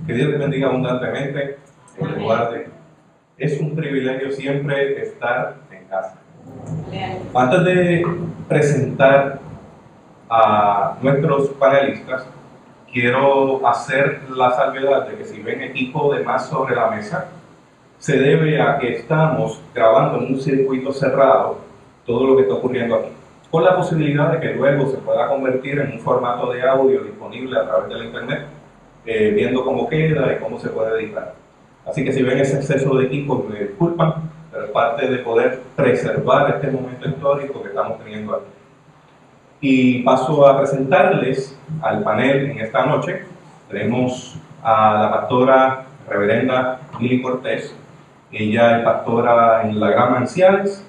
Que Dios te bendiga abundantemente, que te guarde. Es un privilegio siempre estar en casa. Antes de presentar a nuestros panelistas, quiero hacer la salvedad de que si ven equipo de más sobre la mesa, se debe a que estamos grabando en un circuito cerrado todo lo que está ocurriendo aquí, con la posibilidad de que luego se pueda convertir en un formato de audio disponible a través de la internet, viendo cómo queda y cómo se puede editar. Así que si ven ese exceso de equipo, me disculpan, pero es parte de poder preservar este momento histórico que estamos teniendo aquí. Y paso a presentarles al panel en esta noche. Tenemos a la pastora reverenda Mili Cortés. Ella es pastora en la Gran Manantiales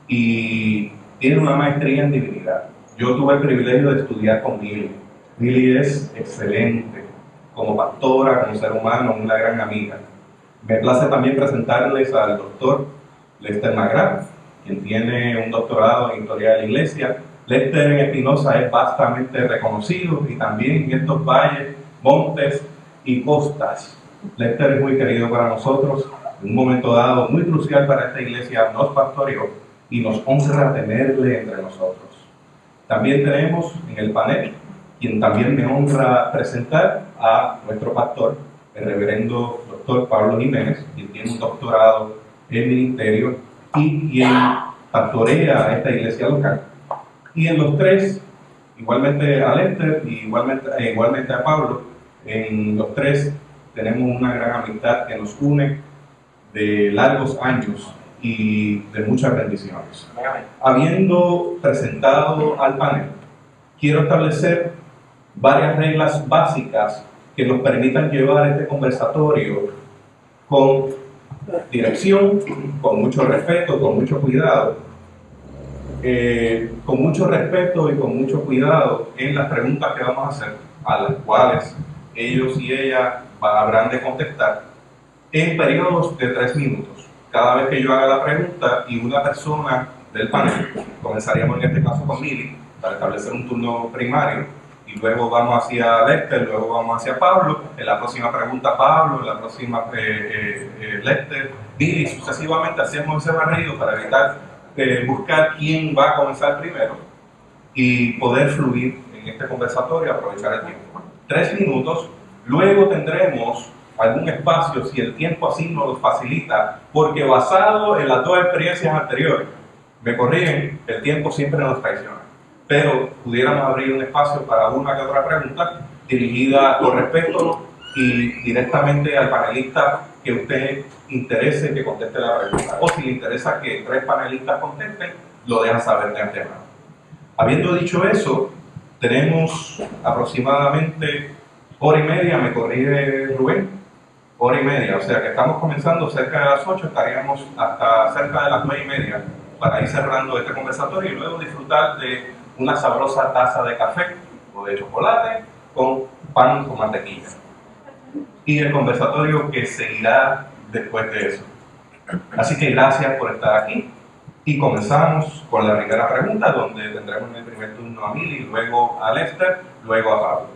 y tiene una maestría en divinidad. Yo tuve el privilegio de estudiar con Mili. Mili es excelente como pastora, como ser humano, una gran amiga. Me place también presentarles al doctor Lester McGrath, quien tiene un doctorado en historia de la iglesia. Lester en Espinosa es vastamente reconocido y también en estos valles, montes y costas. Lester es muy querido para nosotros, en un momento dado muy crucial para esta iglesia, nos pastoreó y nos honra tenerle entre nosotros. También tenemos en el panel, quien también me honra presentar, a nuestro pastor, el reverendo doctor Pablo Jiménez, quien tiene un doctorado en ministerio y quien pastorea a esta iglesia local. Y en los tres, igualmente a Lester y igualmente a Pablo, en los tres tenemos una gran amistad que nos une de largos años y de muchas bendiciones. Habiendo presentado al panel, quiero establecer varias reglas básicas que nos permitan llevar este conversatorio con dirección, con mucho respeto, con mucho cuidado. Con mucho respeto y con mucho cuidado en las preguntas que vamos a hacer, a las cuales ellos y ellas habrán de contestar en periodos de 3 minutos. Cada vez que yo haga la pregunta y una persona del panel, comenzaríamos en este caso con Mili, para establecer un turno primario, y luego vamos hacia Lester, luego vamos hacia Pablo, en la próxima pregunta Pablo, en la próxima Lester, Mili, sucesivamente hacemos ese barrido para evitar buscar quién va a comenzar primero y poder fluir en este conversatorio y aprovechar el tiempo. 3 minutos, luego tendremos algún espacio, si el tiempo así nos lo facilita, porque basado en las 2 experiencias anteriores, me corrigen, el tiempo siempre nos traiciona, pero pudiéramos abrir un espacio para una que otra pregunta dirigida con respeto y directamente al panelista que usted interese que conteste la pregunta, o si le interesa que 3 panelistas contesten, lo deja saber de antemano. Habiendo dicho eso, tenemos aproximadamente 1:30, me corrige Rubén, 1:30, o sea que estamos comenzando cerca de las 8, estaríamos hasta cerca de las 9:30 para ir cerrando este conversatorio y luego disfrutar de una sabrosa taza de café o de chocolate con pan con mantequilla. Y el conversatorio que seguirá después de eso. Así que gracias por estar aquí y comenzamos con la primera pregunta, donde tendremos en el primer turno a Mili, luego a Lester, luego a Pablo.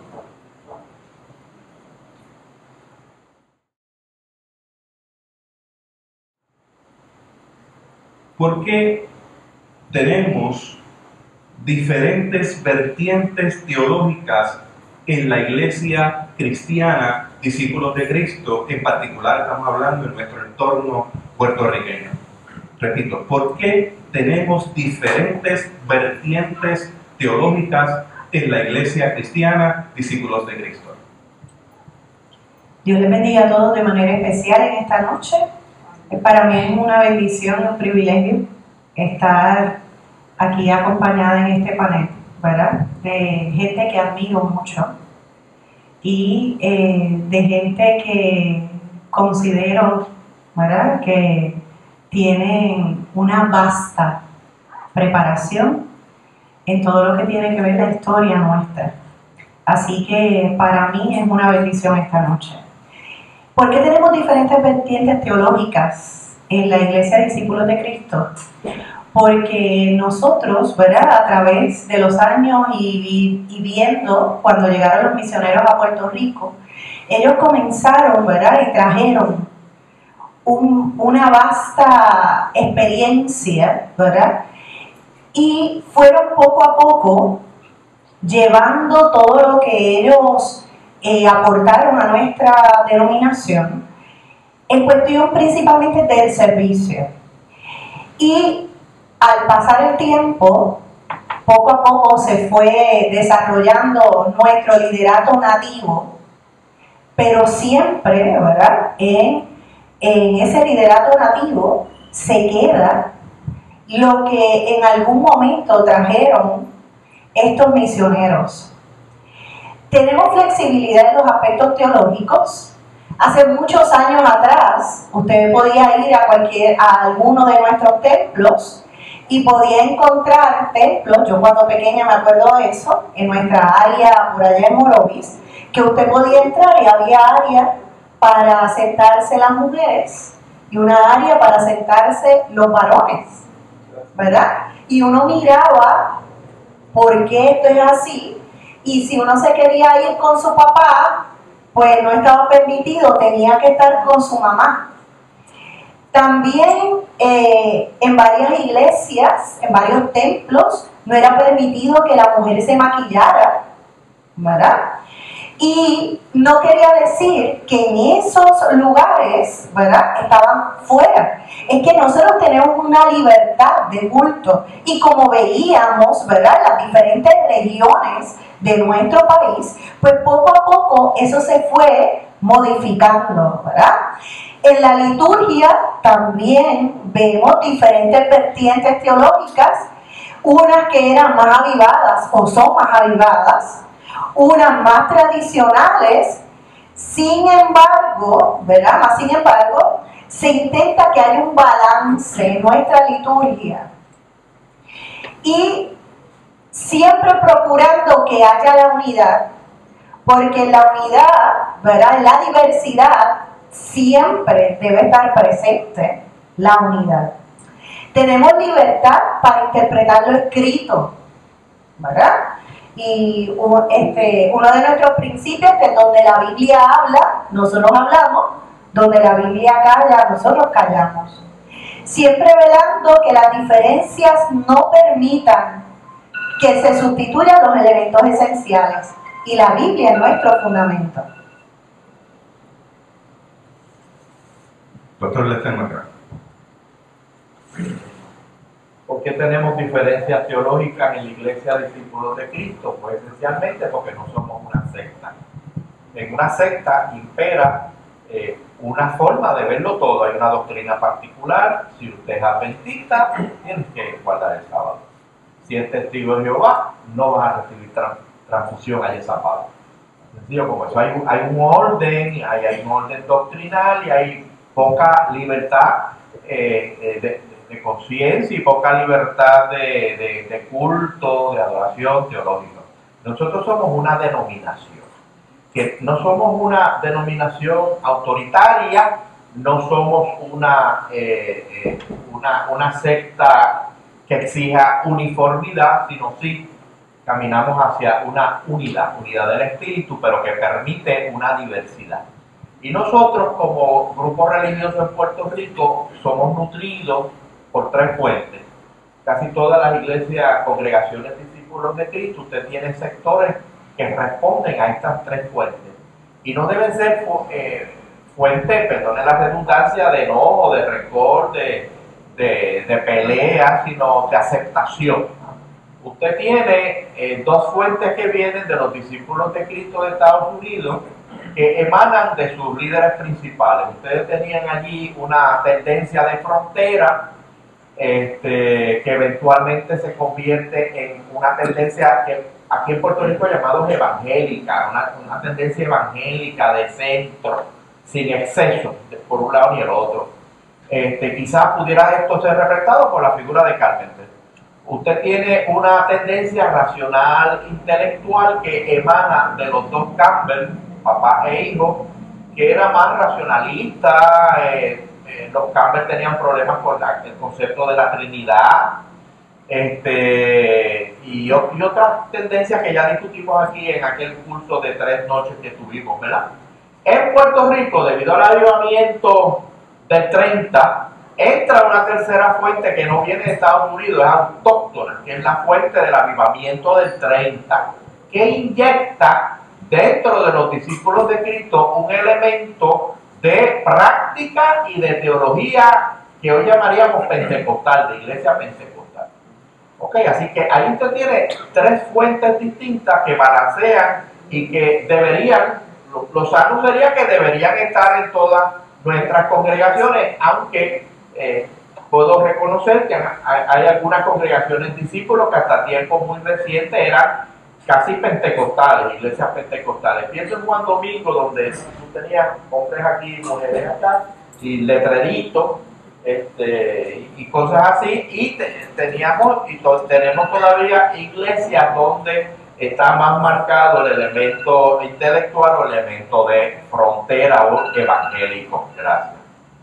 ¿Por qué tenemos diferentes vertientes teológicas en la iglesia cristiana, discípulos de Cristo? En particular estamos hablando en nuestro entorno puertorriqueño. Repito, ¿por qué tenemos diferentes vertientes teológicas en la iglesia cristiana, discípulos de Cristo? Dios les bendiga a todos de manera especial en esta noche. Para mí es una bendición y un privilegio estar aquí acompañada en este panel, ¿verdad? De gente que admiro mucho y de gente que considero, ¿verdad?, que tienen una vasta preparación en todo lo que tiene que ver la historia nuestra. Así que para mí es una bendición esta noche. ¿Por qué tenemos diferentes vertientes teológicas en la Iglesia de Discípulos de Cristo? Porque nosotros, ¿verdad?, a través de los años y viendo cuando llegaron los misioneros a Puerto Rico, ellos comenzaron, ¿verdad? Y trajeron una vasta experiencia, ¿verdad? Y fueron poco a poco llevando todo lo que ellos aportaron a nuestra denominación en cuestión principalmente del servicio. Y al pasar el tiempo, poco a poco se fue desarrollando nuestro liderato nativo, pero siempre, ¿verdad? En ese liderato nativo se queda lo que en algún momento trajeron estos misioneros. Tenemos flexibilidad en los aspectos teológicos. Hace muchos años atrás, usted podía ir a alguno de nuestros templos y podía encontrar templos, yo cuando pequeña me acuerdo de eso, en nuestra área por allá en Morovis, que usted podía entrar y había área para sentarse las mujeres y una área para sentarse los varones, ¿verdad? Y uno miraba por qué esto es así, y si uno se quería ir con su papá, pues no estaba permitido, tenía que estar con su mamá. También en varias iglesias, en varios templos, no era permitido que la mujer se maquillara, ¿verdad? Y no quería decir que en esos lugares, ¿verdad?, estaban fuera. Es que nosotros tenemos una libertad de culto. Y como veíamos, ¿verdad?, las diferentes regiones de nuestro país, pues poco a poco eso se fue modificando, ¿verdad? En la liturgia también vemos diferentes vertientes teológicas, unas que eran más avivadas o son más avivadas, unas más tradicionales. Sin embargo, ¿verdad? Más sin embargo, se intenta que haya un balance en nuestra liturgia y siempre procurando que haya la unidad, porque en la unidad, ¿verdad?, en la diversidad siempre debe estar presente la unidad. Tenemos libertad para interpretar lo escrito, ¿verdad? Y uno de nuestros principios es que donde la Biblia habla, nosotros hablamos, donde la Biblia calla, nosotros callamos. Siempre velando que las diferencias no permitan que se sustituyan los elementos esenciales. Y la Biblia es nuestro fundamento. Doctor Lester. ¿Por qué tenemos diferencias teológicas en la Iglesia de Discípulos de Cristo? Pues esencialmente porque no somos una secta. En una secta impera una forma de verlo todo. Hay una doctrina particular. Si usted es adventista, tienes que guardar el sábado. Si es testigo de Jehová, no vas a recibir transfusión allá el sábado. Sencillo como eso. Hay un orden, hay un orden doctrinal y hay poca libertad de conciencia y poca libertad de culto, de adoración teológica. Nosotros somos una denominación, que no somos una denominación autoritaria, no somos una secta que exija uniformidad, sino sí caminamos hacia una unidad del espíritu, pero que permite una diversidad. Y nosotros como grupo religioso en Puerto Rico somos nutridos por tres fuentes. Casi todas las iglesias, congregaciones, discípulos de Cristo, usted tiene sectores que responden a estas tres fuentes. Y no deben ser fuentes, perdone la redundancia, de enojo, de rencor, de pelea, sino de aceptación. Usted tiene dos fuentes que vienen de los discípulos de Cristo de Estados Unidos, que emanan de sus líderes principales. Ustedes tenían allí una tendencia de frontera, que eventualmente se convierte en una tendencia que aquí en Puerto Rico llamamos evangélica, una tendencia evangélica de centro, sin exceso, por un lado ni el otro. Quizás pudiera esto ser representado por la figura de Carpenter. Usted tiene una tendencia racional, intelectual, que emana de los dos Campbell, papá e hijo, que era más racionalista. Los Campbell tenían problemas con el concepto de la Trinidad, y otras tendencias que ya discutimos aquí en aquel curso de 3 noches que tuvimos, ¿verdad? En Puerto Rico, debido al avivamiento del 30, entra una tercera fuente que no viene de Estados Unidos, es autóctona, que es la fuente del avivamiento del 30, que inyecta dentro de los discípulos de Cristo un elemento de práctica y de teología que hoy llamaríamos pentecostal, de iglesia pentecostal. Ok, así que ahí usted tiene tres fuentes distintas que balancean y que deberían, lo sano sería que deberían estar en todas nuestras congregaciones, aunque puedo reconocer que hay algunas congregaciones discípulos que hasta tiempos muy recientes eran casi pentecostales, iglesias pentecostales. Pienso en Juan Domingo, donde tú tenías hombres aquí, mujeres acá, y letreritos, y cosas así, y tenemos todavía iglesias donde está más marcado el elemento intelectual o el elemento de frontera o evangélico. Gracias.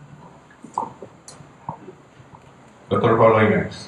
Doctor Pablo Jiménez.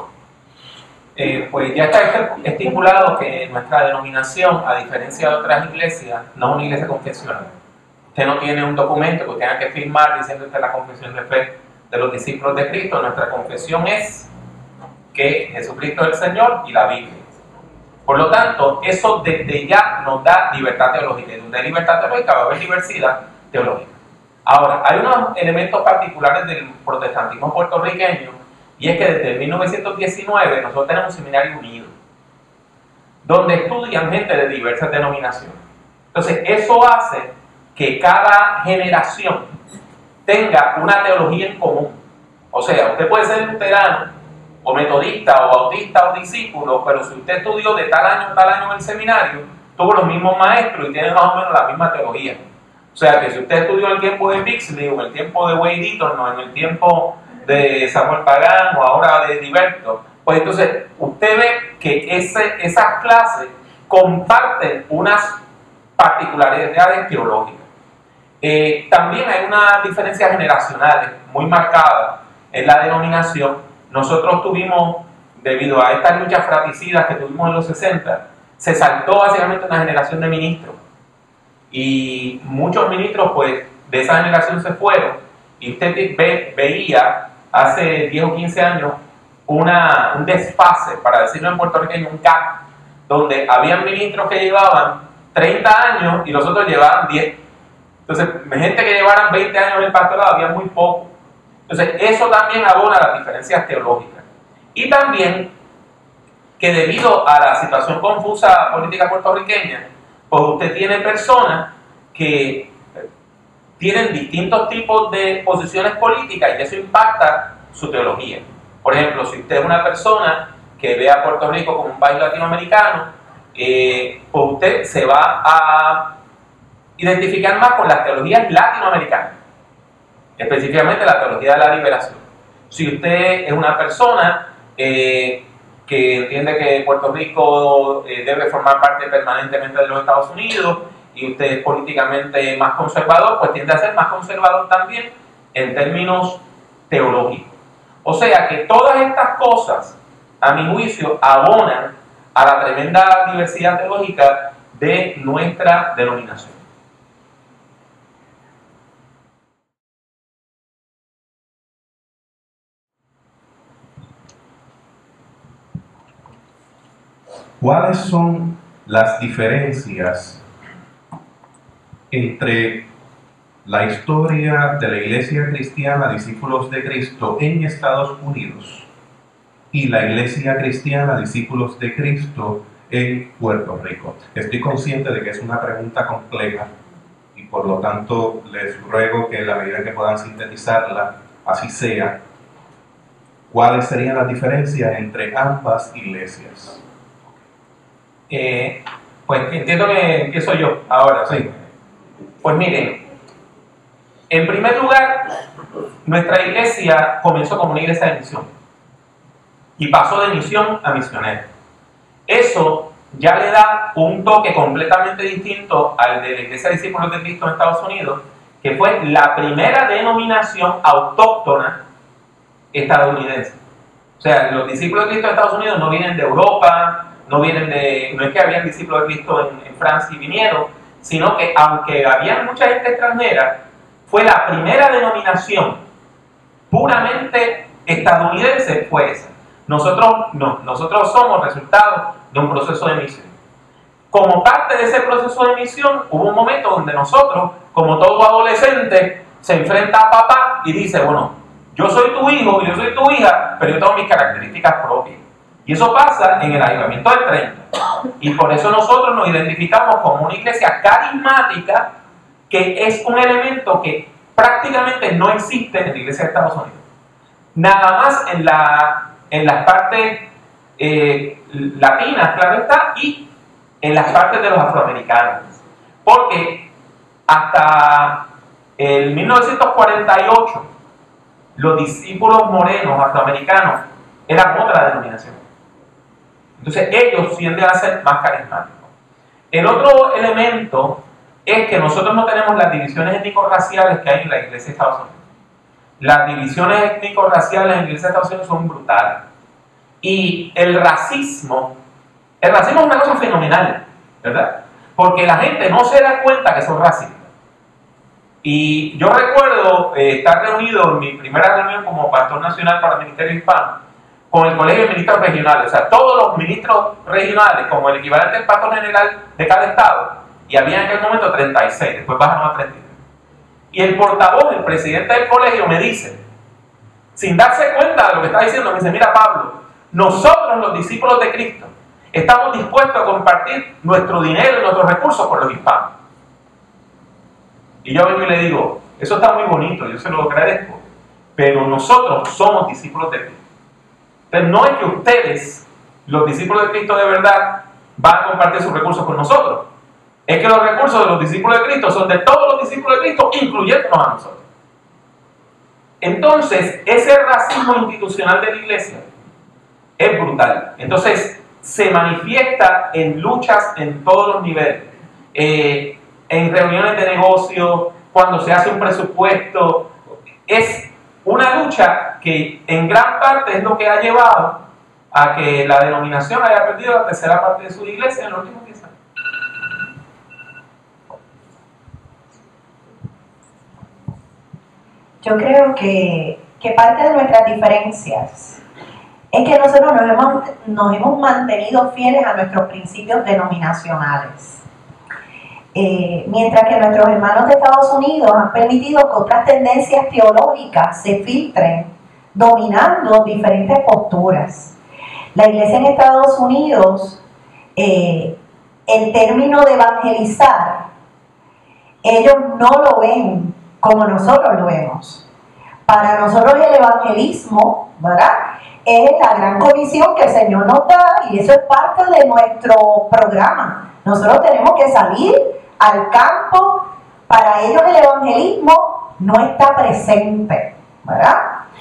Pues ya está estipulado que nuestra denominación, a diferencia de otras iglesias, no es una iglesia confesional. Usted no tiene un documento que usted tenga que firmar diciendo que es la confesión de fe de los discípulos de Cristo. Nuestra confesión es que Jesucristo es el Señor y la Biblia. Por lo tanto, eso desde ya nos da libertad teológica. Y donde hay libertad teológica va a haber diversidad teológica. Ahora, hay unos elementos particulares del protestantismo puertorriqueño, y es que desde 1919 nosotros tenemos un seminario unido, donde estudian gente de diversas denominaciones. Entonces, eso hace que cada generación tenga una teología en común. O sea, usted puede ser luterano, o metodista, o bautista, o discípulo, pero si usted estudió de tal año en el seminario, tuvo los mismos maestros y tiene más o menos la misma teología. O sea, que si usted estudió en el tiempo de Bixley, o en el tiempo de Wade Eaton, o en el tiempo de Samuel Pagán, o ahora de Heriberto, pues entonces usted ve que esas clases comparten unas particularidades teológicas. También hay unas diferencias generacionales muy marcadas en la denominación. Nosotros tuvimos, debido a estas luchas fratricidas que tuvimos en los 60, se saltó básicamente una generación de ministros. Y muchos ministros, pues, de esa generación se fueron. Y usted veía hace 10 o 15 años un desfase, para decirlo en puertorriqueño, un gap, donde habían ministros que llevaban 30 años y los otros llevaban 10. Entonces, gente que llevaran 20 años en el pastorado había muy poco. Entonces, eso también abona las diferencias teológicas. Y también que debido a la situación confusa política puertorriqueña, pues usted tiene personas que tienen distintos tipos de posiciones políticas y eso impacta su teología. Por ejemplo, si usted es una persona que ve a Puerto Rico como un país latinoamericano, pues usted se va a identificar más con las teologías latinoamericanas, específicamente la teología de la liberación. Si usted es una persona que entiende que Puerto Rico debe formar parte permanentemente de los Estados Unidos y usted es políticamente más conservador, pues tiende a ser más conservador también en términos teológicos. O sea que todas estas cosas, a mi juicio, abonan a la tremenda diversidad teológica de nuestra denominación. ¿Cuáles son las diferencias entre la historia de la Iglesia Cristiana Discípulos de Cristo en Estados Unidos y la Iglesia Cristiana Discípulos de Cristo en Puerto Rico? Estoy consciente de que es una pregunta compleja y por lo tanto les ruego que en la medida que puedan sintetizarla, así sea. ¿Cuáles serían las diferencias entre ambas iglesias? Pues entiendo que empiezo yo ahora. Sí. Pues miren, en primer lugar, nuestra iglesia comenzó como una iglesia de misión y pasó de misión a misionero. Eso ya le da un toque completamente distinto al de la Iglesia de Discípulos de Cristo en Estados Unidos, que fue la primera denominación autóctona estadounidense. O sea, los discípulos de Cristo en Estados Unidos no vienen de Europa, no es que habían discípulos de Cristo en Francia y vinieron, sino que aunque había mucha gente extranjera, fue la primera denominación puramente estadounidense, fue esa. Nosotros no, nosotros somos resultado de un proceso de misión. Como parte de ese proceso de misión, hubo un momento donde nosotros, como todo adolescente, se enfrenta a papá y dice, bueno, yo soy tu hijo, yo soy tu hija, pero yo tengo mis características propias. Y eso pasa en el avivamiento del 30. Y por eso nosotros nos identificamos como una iglesia carismática, que es un elemento que prácticamente no existe en la iglesia de Estados Unidos. Nada más en las partes latinas, claro está, y en las partes de los afroamericanos. Porque hasta el 1948, los discípulos morenos afroamericanos eran otra denominación. Entonces ellos tienden a ser más carismáticos. El otro elemento es que nosotros no tenemos las divisiones étnico-raciales que hay en la iglesia de Estados Unidos. Las divisiones étnico-raciales en la iglesia de Estados Unidos son brutales. Y el racismo es una cosa fenomenal, ¿verdad? Porque la gente no se da cuenta que son racistas. Y yo recuerdo estar reunido en mi primera reunión como pastor nacional para el Ministerio Hispano con el Colegio de Ministros Regionales, o sea, todos los ministros regionales, como el equivalente del pastor general de cada estado, y había en aquel momento 36, después bajaron a 33. Y el portavoz, el presidente del colegio, me dice, sin darse cuenta de lo que está diciendo, me dice, mira Pablo, nosotros los discípulos de Cristo estamos dispuestos a compartir nuestro dinero y nuestros recursos con los hispanos. Y yo vengo y le digo, eso está muy bonito, yo se lo agradezco, pero nosotros somos discípulos de Cristo. Entonces no es que ustedes, los discípulos de Cristo de verdad, van a compartir sus recursos con nosotros. Es que los recursos de los discípulos de Cristo son de todos los discípulos de Cristo, incluyéndonos a nosotros. Entonces, ese racismo institucional de la iglesia es brutal. Entonces, se manifiesta en luchas en todos los niveles. En reuniones de negocio, cuando se hace un presupuesto. Es una lucha que en gran parte es lo que ha llevado a que la denominación haya perdido la tercera parte de su iglesia en los últimos 10 años. Yo creo que parte de nuestras diferencias es que nosotros nos hemos mantenido fieles a nuestros principios denominacionales. Mientras que nuestros hermanos de Estados Unidos han permitido que otras tendencias teológicas se filtren, dominando diferentes posturas. La iglesia en Estados Unidos, el término de evangelizar, ellos no lo ven como nosotros lo vemos. Para nosotros el evangelismo, ¿verdad?, es la gran comisión que el Señor nos da, y eso es parte de nuestro programa. Nosotros tenemos que salir al campo. Para ellos el evangelismo no está presente, ¿verdad?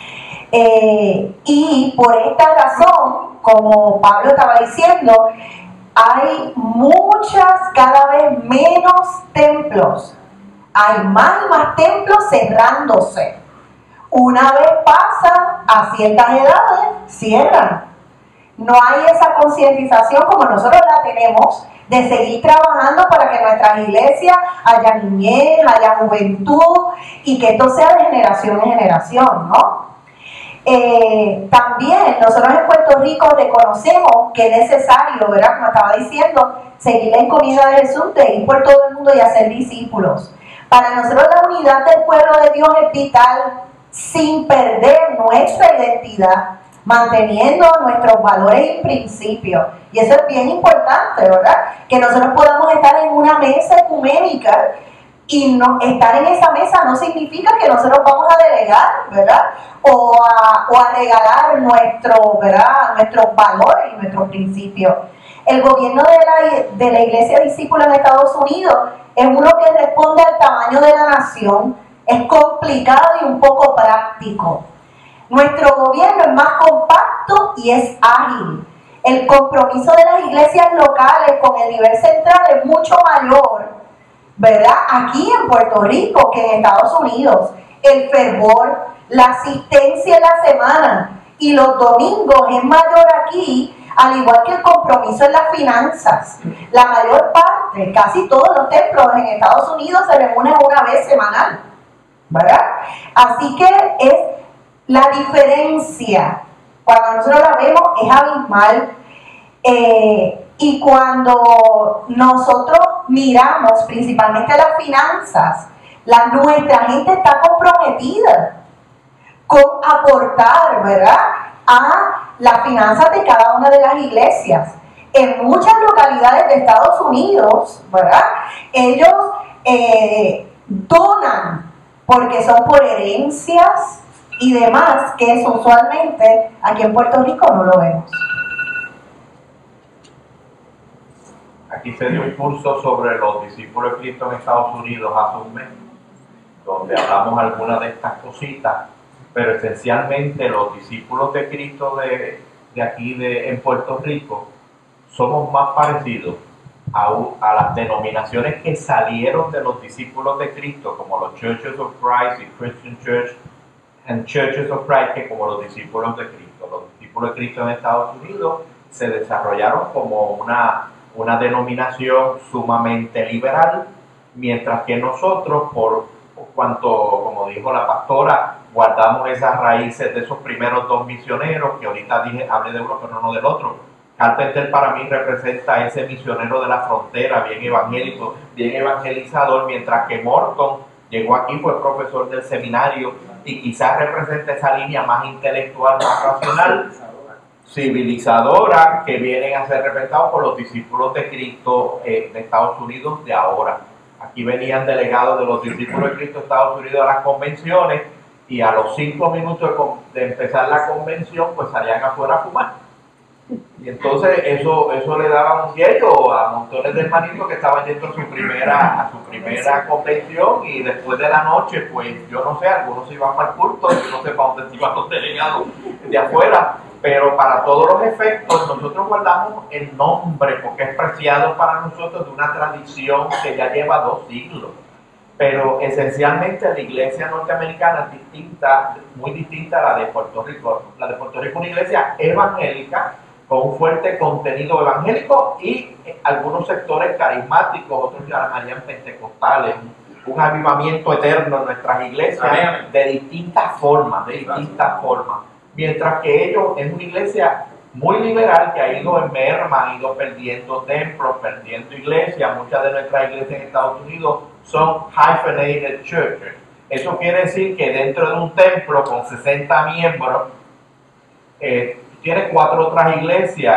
Y por esta razón, como Pablo estaba diciendo, hay cada vez menos templos. Hay más y más templos cerrándose. Una vez pasan a ciertas edades, cierran. No hay esa concientización como nosotros la tenemos de seguir trabajando para que en nuestras iglesias haya niñez, haya juventud, y que esto sea de generación en generación, ¿no? También nosotros en Puerto Rico reconocemos que es necesario, ¿verdad?, como estaba diciendo, seguir la encomienda de Jesús de ir por todo el mundo y hacer discípulos. Para nosotros la unidad del pueblo de Dios es vital, sin perder nuestra identidad, manteniendo nuestros valores y principios. Y eso es bien importante, ¿verdad? Que nosotros podamos estar en una mesa ecuménica, y no, estar en esa mesa no significa que nosotros vamos a delegar, ¿verdad?, o a regalar nuestros valores y nuestros principios. El gobierno de la iglesia discípula en Estados Unidos es uno que responde al tamaño de la nación, es complicado y un poco práctico. Nuestro gobierno es más compacto y es ágil. El compromiso de las iglesias locales con el nivel central es mucho mayor, ¿verdad?, aquí en Puerto Rico que en Estados Unidos. El fervor, la asistencia en la semana y los domingos es mayor aquí Al igual que el compromiso en las finanzas. La mayor parte, casi todos los templos en Estados Unidos se reúnen una vez semanal, ¿verdad? Así que es la diferencia, cuando nosotros la vemos, es abismal. Y cuando nosotros miramos principalmente las finanzas, nuestra gente está comprometida con aportar, ¿verdad?, a las finanzas de cada una de las iglesias. En muchas localidades de Estados Unidos, ¿verdad?, ellos donan porque son por herencias y demás, que eso usualmente aquí en Puerto Rico no lo vemos. Aquí se dio un curso sobre los discípulos de Cristo en Estados Unidos hace un mes, donde hablamos algunas de estas cositas, pero esencialmente los discípulos de Cristo de aquí en Puerto Rico somos más parecidos a las denominaciones que salieron de los discípulos de Cristo, como los Churches of Christ y Christian Church and Churches of Christ, que como los discípulos de Cristo. Los discípulos de Cristo en Estados Unidos se desarrollaron como una denominación sumamente liberal, mientras que nosotros, por cuanto, como dijo la pastora, guardamos esas raíces de esos primeros dos misioneros, que ahorita hablé de uno pero no del otro. Carpenter para mí representa ese misionero de la frontera, bien evangélico, bien evangelizador, mientras que Morton llegó aquí, fue profesor del seminario y quizás representa esa línea más intelectual, más racional, civilizadora, que vienen a ser representados por los discípulos de Cristo de Estados Unidos de ahora. Aquí venían delegados de los discípulos de Cristo de Estados Unidos a las convenciones y a los 5 minutos de empezar la convención pues salían afuera a fumar. Y entonces eso le daba un cielo a montones de hermanitos que estaban yendo a su primera convención, y después de la noche, pues yo no sé, algunos se iban para el culto, yo no sé para dónde iban los delegados de afuera, pero para todos los efectos nosotros guardamos el nombre porque es preciado para nosotros de una tradición que ya lleva 2 siglos. Pero esencialmente la iglesia norteamericana es distinta, muy distinta a la de Puerto Rico. La de Puerto Rico es una iglesia evangélica con un fuerte contenido evangélico y algunos sectores carismáticos, otros llamarían pentecostales, un avivamiento eterno en nuestras iglesias de distintas formas, mientras que ellos es una iglesia muy liberal que ha ido en merma, ha ido perdiendo templos, perdiendo iglesias. Muchas de nuestras iglesias en Estados Unidos son hyphenated churches. Eso quiere decir que dentro de un templo con 60 miembros tiene 4 otras iglesias,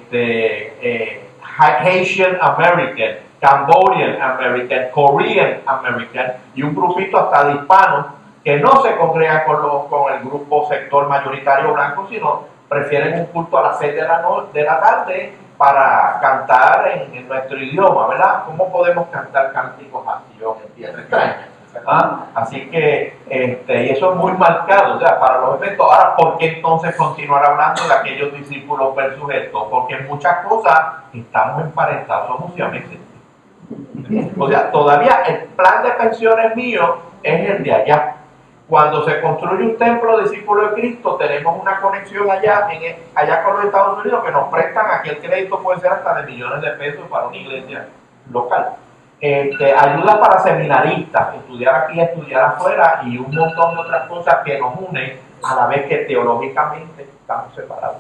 Haitian American, Cambodian American, Korean American, y un grupito hasta de hispanos que no se congregan con el grupo sector mayoritario blanco, sino prefieren un culto a las 6 de la tarde para cantar en nuestro idioma, ¿verdad? ¿Cómo podemos cantar cánticos así en tierra extraña? Así que, y eso es muy marcado, o sea, para los efectos. Ahora, ¿por qué entonces continuar hablando de aquellos discípulos versus estos? Porque en muchas cosas estamos emparentados, somos siameses. O sea, todavía el plan de pensiones mío es el de allá. Cuando se construye un templo de discípulos de Cristo, tenemos una conexión allá con los Estados Unidos que nos prestan. Aquí el crédito puede ser hasta de millones de pesos para una iglesia local. Ayuda para seminaristas, estudiar aquí, estudiar afuera, y un montón de otras cosas que nos unen a la vez que teológicamente estamos separados.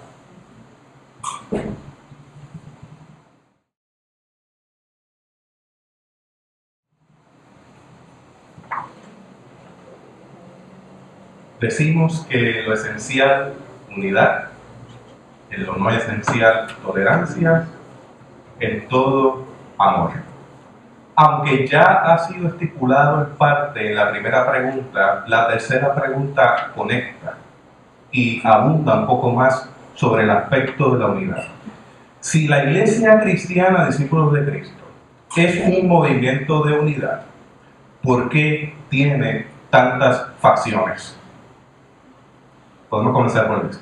Decimos que lo esencial, unidad, en lo no esencial, tolerancia, en todo, amor. Aunque ya ha sido estipulado en parte en la primera pregunta, la tercera pregunta conecta y abunda un poco más sobre el aspecto de la unidad. Si la Iglesia Cristiana, Discípulos de Cristo, es un movimiento de unidad, ¿por qué tiene tantas facciones? Podemos comenzar por esto.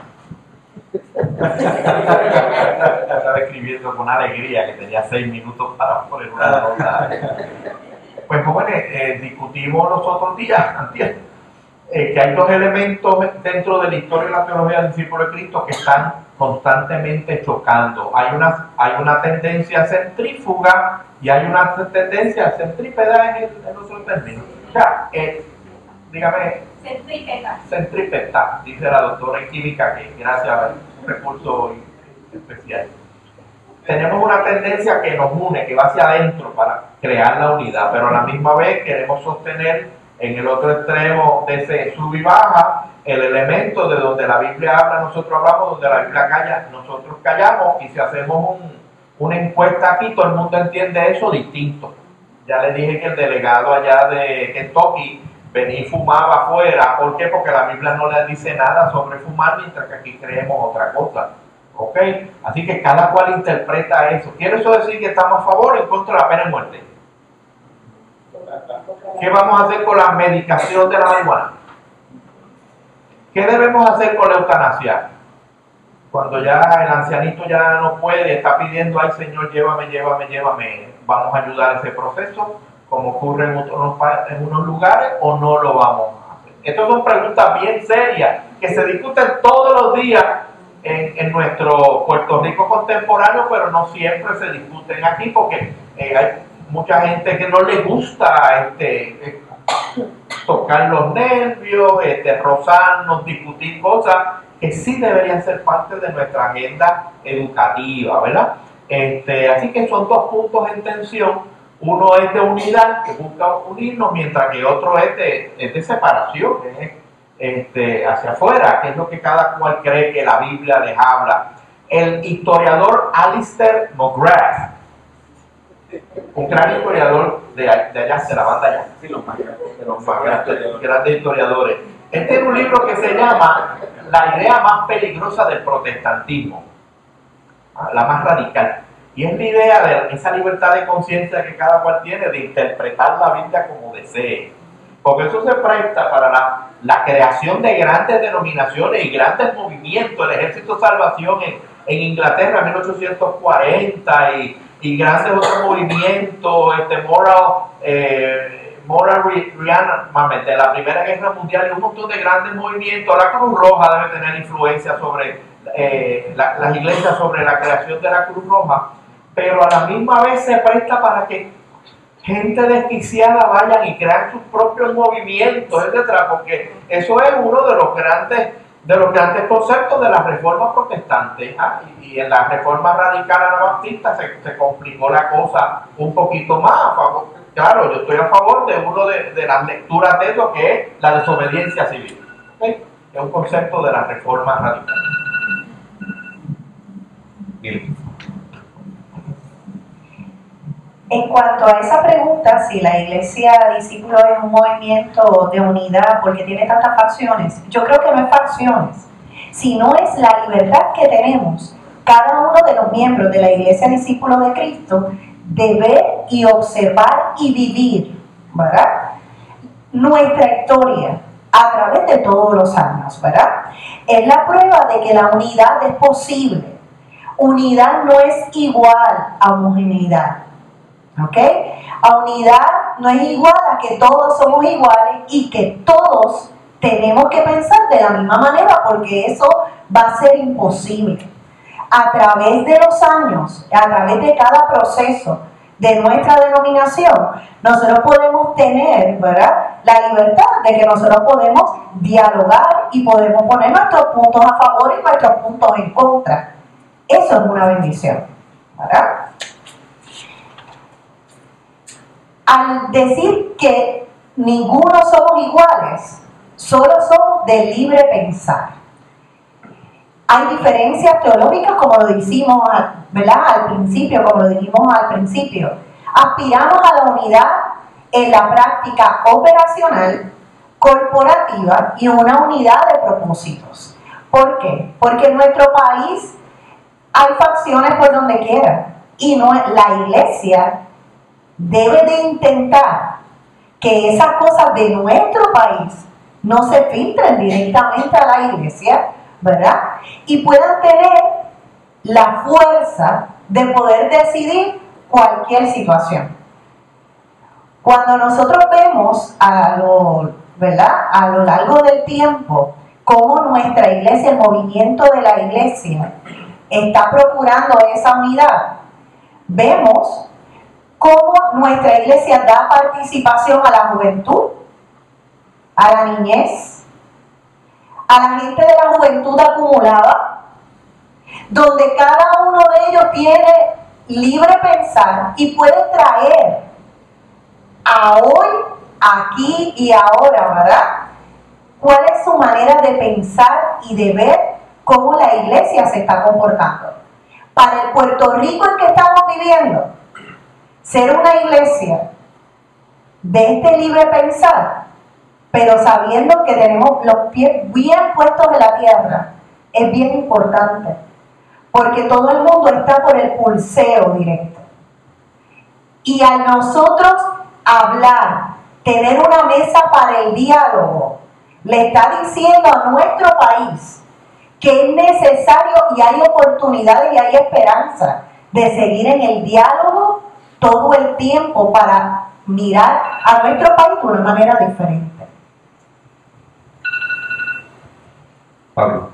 Estaba escribiendo con alegría que tenía 6 minutos para poner una nota. Pues jóvenes, discutimos los otros días, antier, que hay dos elementos dentro de la historia y la teología del discípulo de Cristo que están constantemente chocando. Hay una tendencia centrífuga y hay una tendencia centrípeta en otro término. O sea, dígame, centrípeta, dice la doctora en química, que gracias a un recurso especial. Tenemos una tendencia que nos une, que va hacia adentro para crear la unidad, pero a la misma vez queremos sostener en el otro extremo de ese sub y baja el elemento de donde la Biblia habla, nosotros hablamos, donde la Biblia calla, nosotros callamos, y si hacemos una encuesta aquí, todo el mundo entiende eso distinto. Ya les dije que el delegado allá de Kentucky venía y fumaba afuera. ¿Por qué? Porque la Biblia no le dice nada sobre fumar, mientras que aquí creemos otra cosa. ¿Ok? Así que cada cual interpreta eso. ¿Quiere eso decir que estamos a favor o en contra de la pena de muerte? ¿Qué vamos a hacer con la medicación de la marihuana? ¿Qué debemos hacer con la eutanasia? Cuando ya el ancianito ya no puede, está pidiendo, ay Señor, llévame, ¿vamos a ayudar a ese proceso, como ocurre en unos lugares, o no lo vamos a hacer? Estas son preguntas bien serias, que se discuten todos los días en nuestro Puerto Rico contemporáneo, pero no siempre se discuten aquí, porque hay mucha gente que no le gusta tocar los nervios, rozarnos, discutir cosas que sí deberían ser parte de nuestra agenda educativa, ¿verdad? Así que son dos puntos en tensión. Uno es de unidad, que busca unirnos, mientras que otro es de separación, hacia afuera, que es lo que cada cual cree que la Biblia les habla. El historiador Alistair McGrath, un gran historiador de allá, de la banda allá, Sí, los más grandes historiadores. Él tiene un libro que se llama La idea más peligrosa del protestantismo, la más radical. Y es la idea de esa libertad de conciencia que cada cual tiene de interpretar la Biblia como desee. Porque eso se presta para la creación de grandes denominaciones y grandes movimientos. El Ejército de Salvación en Inglaterra en 1840 y grandes otros movimientos, Moral Rearmament de la Primera Guerra Mundial, y un montón de grandes movimientos. La Cruz Roja debe tener influencia sobre las iglesias, sobre la creación de la Cruz Roja, pero a la misma vez se presta para que gente desquiciada vayan y crean sus propios movimientos, etcétera, porque eso es uno de los grandes conceptos de la reforma protestante. Y en la reforma radical anabaptista se complicó la cosa un poquito más. Claro, yo estoy a favor de uno de las lecturas de eso, que es la desobediencia civil. ¿Okay? Es un concepto de la reforma radical. Bien. En cuanto a esa pregunta, si la iglesia discípulo es un movimiento de unidad porque tiene tantas facciones, yo creo que no es facciones, sino es la libertad que tenemos cada uno de los miembros de la iglesia discípulo de Cristo de ver y observar y vivir, ¿verdad?, nuestra historia a través de todos los años, ¿verdad? Es la prueba de que la unidad es posible. Unidad no es igual a homogeneidad. ¿Ok? A unidad no es igual a que todos somos iguales y que todos tenemos que pensar de la misma manera, porque eso va a ser imposible. A través de los años, a través de cada proceso de nuestra denominación, nosotros podemos tener, ¿verdad?, la libertad de que nosotros podemos dialogar y podemos poner nuestros puntos a favor y nuestros puntos en contra. Eso es una bendición, ¿verdad? Al decir que ninguno somos iguales, solo somos de libre pensar. Hay diferencias teológicas, como lo dijimos, ¿verdad?, al principio, como lo dijimos al principio. Aspiramos a la unidad en la práctica operacional, corporativa y una unidad de propósitos. ¿Por qué? Porque en nuestro país hay facciones por donde quiera y no, la iglesia debe de intentar que esas cosas de nuestro país no se filtren directamente a la iglesia, ¿verdad?, y puedan tener la fuerza de poder decidir cualquier situación. Cuando nosotros vemos a ¿verdad? A lo largo del tiempo, cómo nuestra iglesia, el movimiento de la iglesia, está procurando esa unidad. Vemos cómo nuestra iglesia da participación a la juventud, a la niñez, a la gente de la juventud acumulada, donde cada uno de ellos tiene libre pensar y puede traer a hoy, aquí y ahora, ¿verdad? ¿Cuál es su manera de pensar y de ver cómo la iglesia se está comportando? Para el Puerto Rico en que estamos viviendo, ser una iglesia de este libre pensar, pero sabiendo que tenemos los pies bien puestos en la tierra, es bien importante, porque todo el mundo está por el pulseo directo. Y al nosotros hablar, tener una mesa para el diálogo, le está diciendo a nuestro país que es necesario y hay oportunidades y hay esperanza de seguir en el diálogo todo el tiempo para mirar a nuestro país de una manera diferente. Pablo.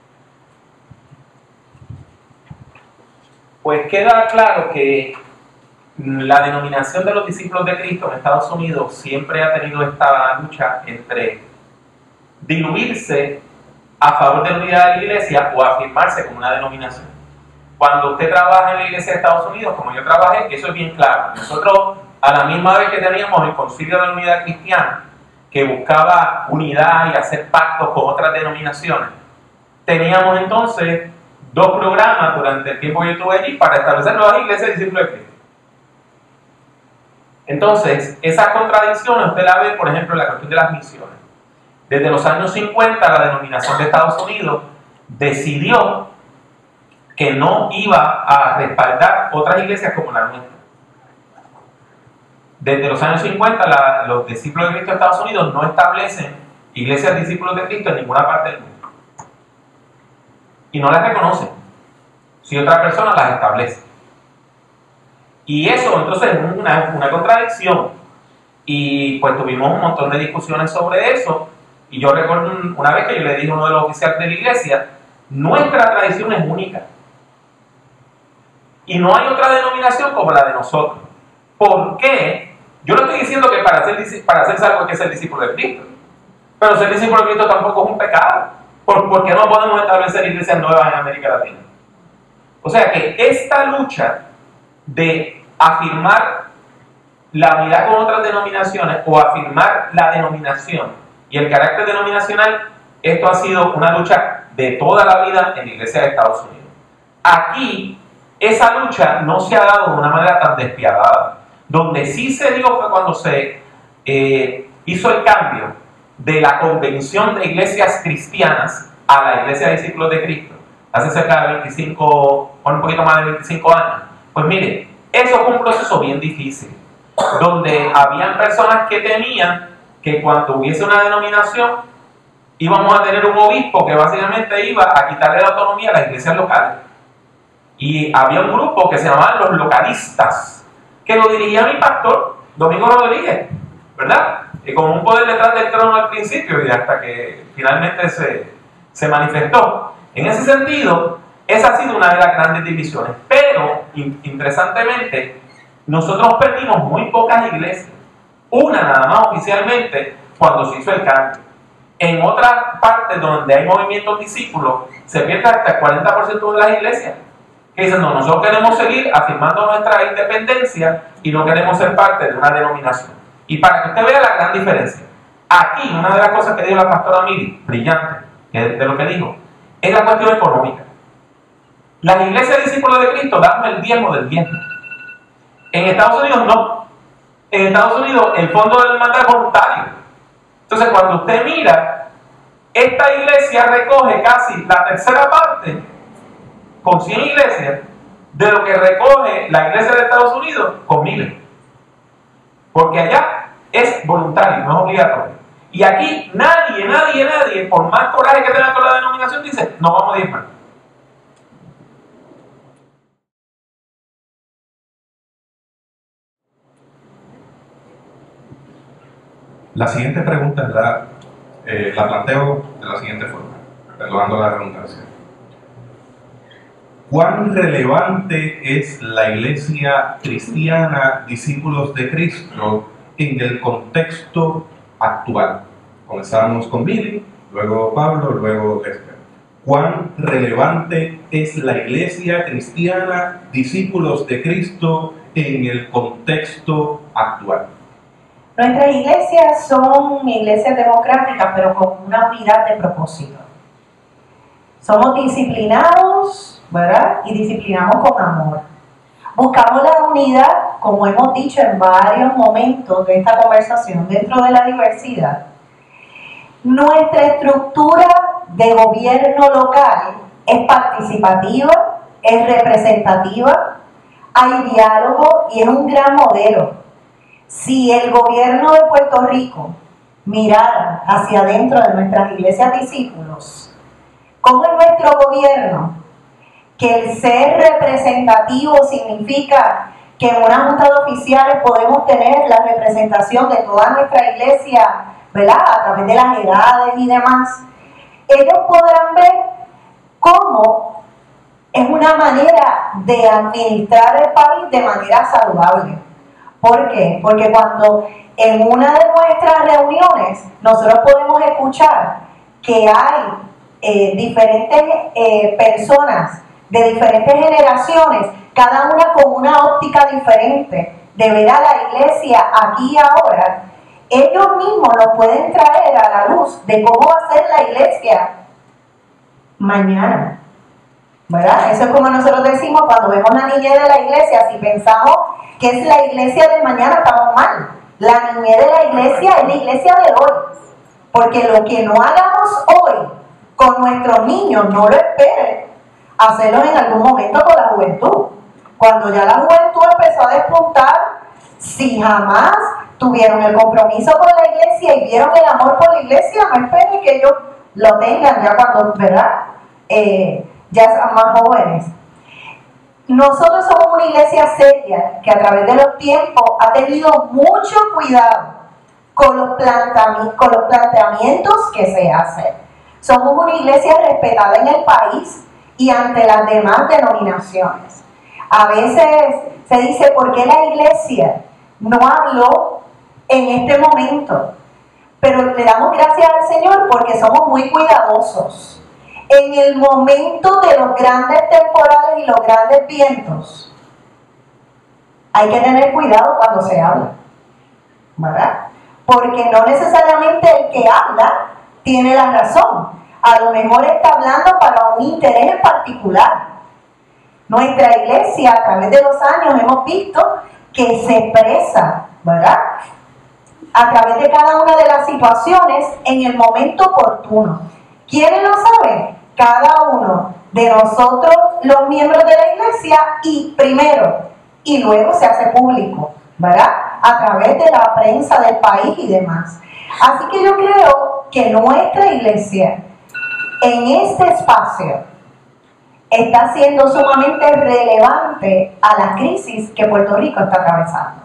Pues queda claro que la denominación de los discípulos de Cristo en Estados Unidos siempre ha tenido esta lucha entre diluirse a favor de la unidad de la iglesia o afirmarse como una denominación. Cuando usted trabaja en la iglesia de Estados Unidos, como yo trabajé, eso es bien claro. Nosotros, a la misma vez que teníamos el Concilio de la Unidad Cristiana, que buscaba unidad y hacer pactos con otras denominaciones, teníamos entonces 2 programas durante el tiempo que yo estuve allí para establecer nuevas iglesias de discípulos de Cristo. Entonces, esas contradicciones usted la ve, por ejemplo, en la cuestión de las misiones. Desde los años 50, la denominación de Estados Unidos decidió que no iba a respaldar otras iglesias como la nuestra. Desde los años 50, los discípulos de Cristo de Estados Unidos no establecen iglesias de discípulos de Cristo en ninguna parte del mundo. Y no las reconocen. Si otra persona las establece. Y eso entonces es una contradicción. Y pues tuvimos un montón de discusiones sobre eso. Y yo recuerdo una vez que yo le dije a uno de los oficiales de la iglesia, nuestra tradición es única. Y no hay otra denominación como la de nosotros. ¿Por qué? Yo no estoy diciendo que para ser salvo hay que ser discípulo de Cristo. Pero ser discípulo de Cristo tampoco es un pecado. ¿Por qué no podemos establecer iglesias nuevas en América Latina? O sea que esta lucha de afirmar la unidad con otras denominaciones o afirmar la denominación y el carácter denominacional, esto ha sido una lucha de toda la vida en la Iglesia de Estados Unidos. Aquí, esa lucha no se ha dado de una manera tan despiadada. Donde sí se dio fue cuando se hizo el cambio de la convención de iglesias cristianas a la Iglesia de Discípulos de Cristo, hace cerca de 25, o un poquito más de 25 años. Pues mire, eso fue un proceso bien difícil, donde habían personas que temían que cuando hubiese una denominación íbamos a tener un obispo que básicamente iba a quitarle la autonomía a las iglesias locales. Y había un grupo que se llamaban los localistas, que lo dirigía mi pastor, Domingo Rodríguez, ¿verdad? Y con un poder detrás del trono al principio y hasta que finalmente se manifestó. En ese sentido, esa ha sido una de las grandes divisiones. Pero, interesantemente, nosotros perdimos muy pocas iglesias. Una nada más oficialmente cuando se hizo el cambio. En otras partes donde hay movimientos discípulos, se pierde hasta el 40% de las iglesias. Que dicen, no, nosotros queremos seguir afirmando nuestra independencia y no queremos ser parte de una denominación. Y para que usted vea la gran diferencia, aquí una de las cosas que dijo la pastora Miri, brillante, de lo que dijo, es la cuestión económica. Las iglesias de discípulos de Cristo dan el diezmo del diezmo. En Estados Unidos no. En Estados Unidos el fondo del hermandad es voluntario. Entonces cuando usted mira, esta iglesia recoge casi la tercera parte, con 100 iglesias, de lo que recoge la iglesia de Estados Unidos con 1000. Porque allá es voluntario, no es obligatorio. Y aquí nadie, por más coraje que tenga con la denominación, dice, no vamos a diezmar. La siguiente pregunta la planteo de la siguiente forma, perdonando la redundancia. ¿Cuán relevante es la Iglesia cristiana, discípulos de Cristo, en el contexto actual? Comenzamos con Billy, luego Pablo, luego Esther. ¿Cuán relevante es la Iglesia cristiana, discípulos de Cristo, en el contexto actual? Nuestras iglesias son iglesias democráticas, pero con una unidad de propósito. Somos disciplinados, ¿verdad? Y disciplinamos con amor. Buscamos la unidad, como hemos dicho en varios momentos de esta conversación, dentro de la diversidad. Nuestra estructura de gobierno local es participativa, es representativa, hay diálogo y es un gran modelo. Si el gobierno de Puerto Rico mirara hacia adentro de nuestras iglesias discípulos, ¿cómo es nuestro gobierno? Que el ser representativo significa que en una junta de oficiales podemos tener la representación de toda nuestra iglesia, ¿verdad? A través de las edades y demás. Ellos podrán ver cómo es una manera de administrar el país de manera saludable. ¿Por qué? Porque cuando en una de nuestras reuniones nosotros podemos escuchar que hay diferentes personas de diferentes generaciones, cada una con una óptica diferente de ver a la iglesia aquí y ahora, ellos mismos nos pueden traer a la luz de cómo va a ser la iglesia mañana, ¿verdad? Eso es como nosotros decimos cuando vemos la niñez de la iglesia, si pensamos que es la iglesia del mañana, estamos mal. La niñez de la iglesia es la iglesia de hoy, porque lo que no hagamos hoy con nuestros niños, no lo esperen hacerlo en algún momento con la juventud. Cuando ya la juventud empezó a despuntar, si jamás tuvieron el compromiso con la iglesia y vieron el amor por la iglesia, no esperen que ellos lo tengan ya cuando, ¿verdad? Ya son más jóvenes. Nosotros somos una iglesia seria que a través de los tiempos ha tenido mucho cuidado con los planteamientos que se hacen. Somos una iglesia respetada en el país y ante las demás denominaciones. A veces se dice, ¿por qué la iglesia no habló en este momento? Pero le damos gracias al Señor porque somos muy cuidadosos. En el momento de los grandes temporales y los grandes vientos, hay que tener cuidado cuando se habla, ¿verdad? Porque no necesariamente el que habla tiene la razón. A lo mejor está hablando para un interés en particular. Nuestra iglesia, a través de los años, hemos visto que se expresa, ¿verdad? A través de cada una de las situaciones en el momento oportuno. ¿Quiénes lo saben? Cada uno de nosotros, los miembros de la iglesia, y primero, y luego se hace público, ¿verdad? A través de la prensa del país y demás. Así que yo creo que nuestra iglesia, en este espacio, está siendo sumamente relevante a la crisis que Puerto Rico está atravesando.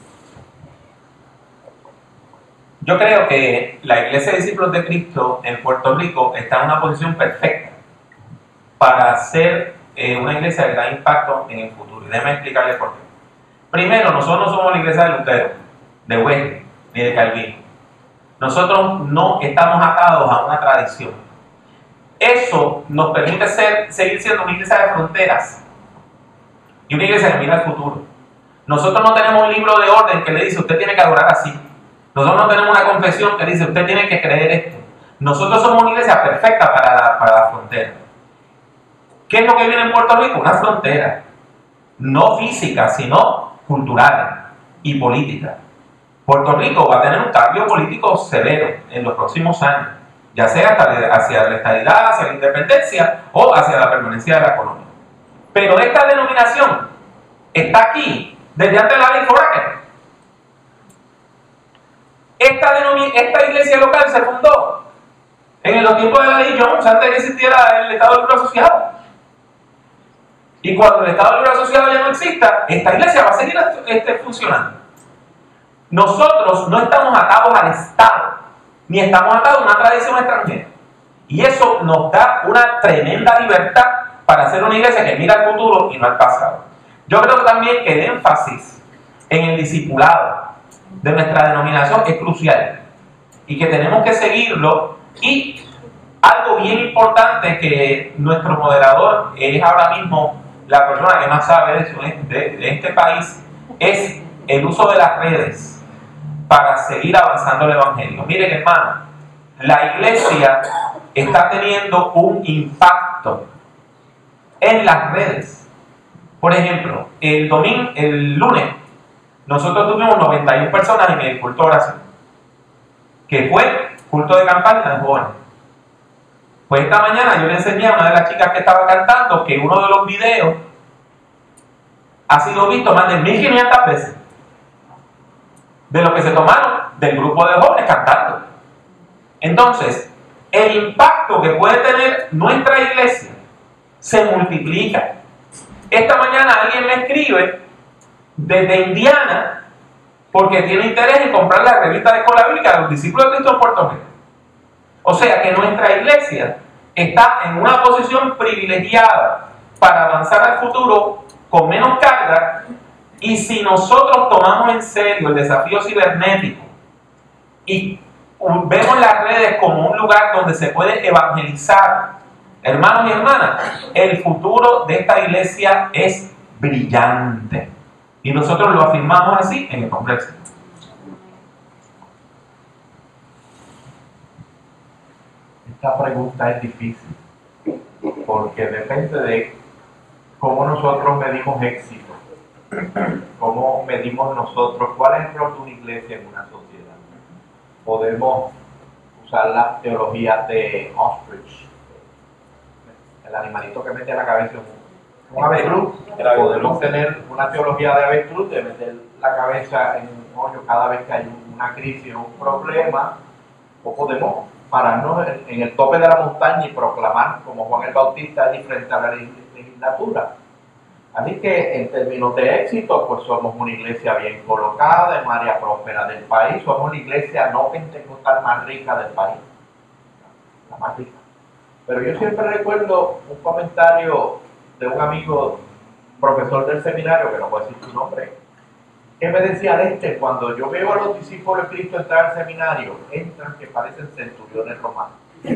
Yo creo que la Iglesia de Discípulos de Cristo en Puerto Rico está en una posición perfecta para ser una iglesia de gran impacto en el futuro. Y déjeme explicarle por qué. Primero, nosotros no somos la iglesia de Lutero, de Wesley, ni de Calvino. Nosotros no estamos atados a una tradición. Eso nos permite seguir siendo una iglesia de fronteras y una iglesia que mira al futuro. Nosotros no tenemos un libro de orden que le dice usted tiene que adorar así. Nosotros no tenemos una confesión que dice usted tiene que creer esto. Nosotros somos una iglesia perfecta para la frontera. ¿Qué es lo que viene en Puerto Rico? Una frontera, no física, sino cultural y política. Puerto Rico va a tener un cambio político severo en los próximos años, ya sea hacia la estabilidad, hacia la independencia o hacia la permanencia de la colonia. Pero esta denominación está aquí desde antes de la ley Foraker. Esta iglesia local se fundó en los tiempos de la ley Jones, antes de que existiera el Estado Libre Asociado. Y cuando el Estado Libre Asociado ya no exista, esta iglesia va a seguir funcionando. nosotros no estamos atados al Estado, ni estamos atados a una tradición extranjera. Y eso nos da una tremenda libertad para hacer una iglesia que mira al futuro y no al pasado. Yo creo también que el énfasis en el discipulado de nuestra denominación es crucial y que tenemos que seguirlo. Y algo bien importante que nuestro moderador es ahora mismo la persona que más sabe de eso de este país, es el uso de las redes para seguir avanzando el evangelio. Miren, hermano, la iglesia está teniendo un impacto en las redes. Por ejemplo, el lunes, nosotros tuvimos 91 personas en el culto de oración, que fue culto de campaña de jóvenes. Pues esta mañana yo le enseñé a una de las chicas que estaba cantando que uno de los videos ha sido visto más de 1500 veces de lo que se tomaron del grupo de jóvenes cantando. Entonces, el impacto que puede tener nuestra iglesia se multiplica. Esta mañana alguien me escribe desde Indiana porque tiene interés en comprar la revista de Escuela Bíblica de los Discípulos de Cristo en Puerto Rico. O sea que nuestra iglesia está en una posición privilegiada para avanzar al futuro con menos carga. Y si nosotros tomamos en serio el desafío cibernético y vemos las redes como un lugar donde se puede evangelizar, hermanos y hermanas, el futuro de esta iglesia es brillante. Y nosotros lo afirmamos así en el nombre del Señor. Esta pregunta es difícil porque depende de cómo nosotros medimos éxito. ¿Cómo medimos nosotros cuál es el rol de una iglesia en una sociedad? Podemos usar las teologías de Ostrich, el animalito que mete la cabeza en un avestruz. Podemos tener una teología de avestruz, de meter la cabeza en un hoyo cada vez que hay una crisis o un problema, o podemos pararnos en el tope de la montaña y proclamar como Juan el Bautista allí frente a la legislatura. Así que en términos de éxito, pues somos una iglesia bien colocada en un área próspera del país, somos la iglesia no pentecostal más rica del país, la más rica. Pero yo siempre recuerdo un comentario de un amigo, profesor del seminario, que no voy a decir su nombre, que me decía cuando yo veo a los discípulos de Cristo entrar al seminario, entran que parecen centuriones romanos.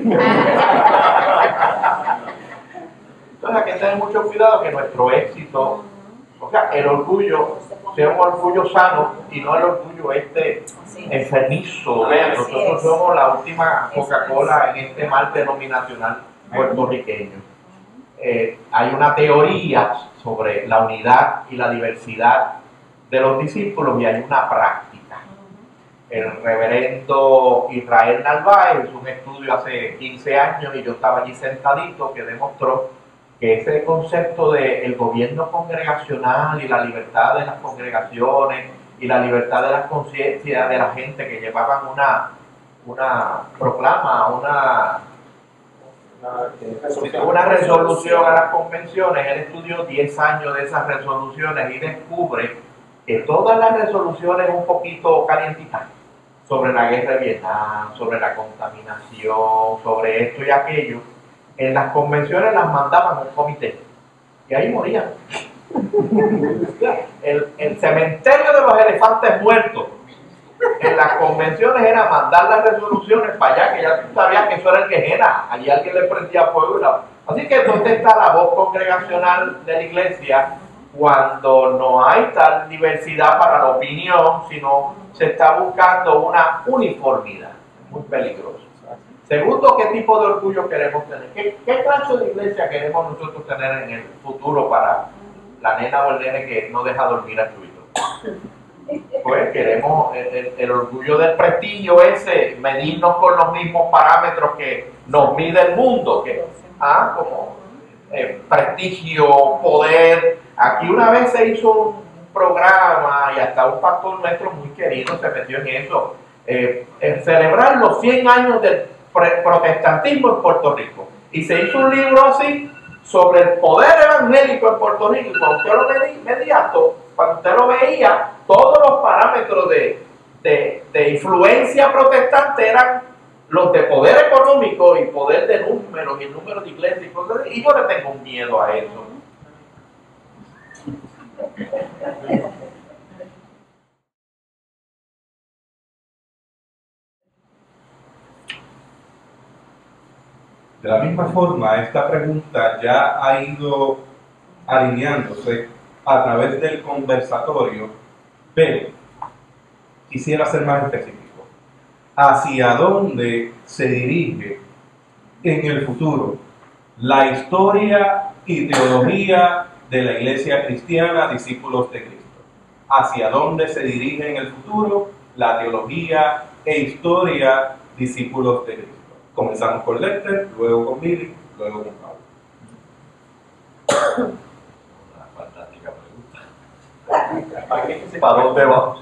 Entonces hay que tener mucho cuidado que nuestro éxito, o sea, el orgullo, sea un orgullo sano y no el orgullo enfermizo. Nosotros somos la última Coca-Cola en este mal denominacional puertorriqueño. Hay una teoría sobre la unidad y la diversidad de los discípulos y hay una práctica. El reverendo Israel Narváez hizo un estudio hace 15 años y yo estaba allí sentadito que demostró que ese concepto del gobierno congregacional y la libertad de las congregaciones y la libertad de las conciencias de la gente que llevaban una proclama, una resolución a las convenciones. Él estudió 10 años de esas resoluciones y descubre que todas las resoluciones un poquito calientitas sobre la guerra de Vietnam, sobre la contaminación, sobre esto y aquello, en las convenciones las mandaban a un comité y ahí morían. El cementerio de los elefantes muertos en las convenciones era mandar las resoluciones para allá, que ya tú sabías que eso era el Gehenna, allí alguien le prendía fuego. Así que ¿dónde está la voz congregacional de la iglesia cuando no hay tal diversidad para la opinión, sino se está buscando una uniformidad? Es muy peligroso. Segundo, ¿qué tipo de orgullo queremos tener? ¿Qué clase de iglesia queremos nosotros tener en el futuro para la nena o el nene que no deja dormir a su hijo? Pues queremos el orgullo del prestigio ese, medirnos con los mismos parámetros que nos mide el mundo, como prestigio, poder. Aquí una vez se hizo un programa y hasta un pastor nuestro muy querido se metió en eso, celebrar los 100 años del protestantismo en Puerto Rico, y se hizo un libro así sobre el poder evangélico en Puerto Rico, y cuando usted lo medía, cuando usted lo veía, todos los parámetros de de influencia protestante eran los de poder económico y poder de números y número de iglesias y cosas así, y yo le tengo un miedo a eso. De la misma forma, esta pregunta ya ha ido alineándose a través del conversatorio, pero quisiera ser más específico. ¿Hacia dónde se dirige en el futuro la historia y teología de la Iglesia Cristiana, discípulos de Cristo? ¿Hacia dónde se dirige en el futuro la teología e historia, discípulos de Cristo? Comenzamos con Lester, luego con Billy, luego con Pablo. Una fantástica pregunta. ¿Para dónde va?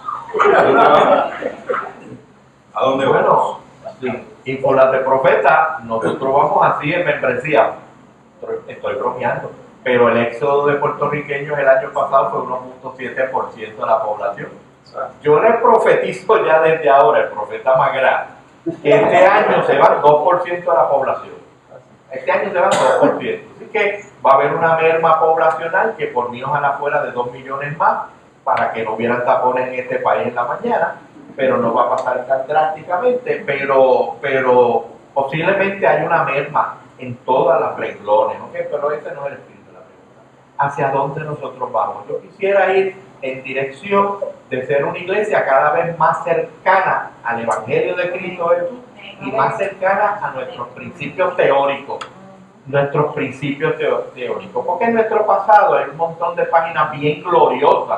¿A dónde Bueno, sí. Y con las de profeta, nosotros vamos así en membresía. Estoy bromeando. Pero el éxodo de puertorriqueños el año pasado fue 1.7% de la población. Yo les profetizo ya desde ahora, el profeta más grande, que este año se va 2% de la población. Este año se va 2%. Así que va a haber una merma poblacional que por mí ojalá fuera de 2 millones más para que no hubieran tapones en este país en la mañana, pero no va a pasar tan drásticamente, pero posiblemente hay una merma en todas las renglones, ¿ok? Pero ese no es el espíritu de la pregunta. ¿Hacia dónde nosotros vamos? Yo quisiera ir en dirección de ser una iglesia cada vez más cercana al Evangelio de Cristo Jesús y más cercana a nuestros principios teóricos. Nuestros principios teóricos. Porque en nuestro pasado hay un montón de páginas bien gloriosas.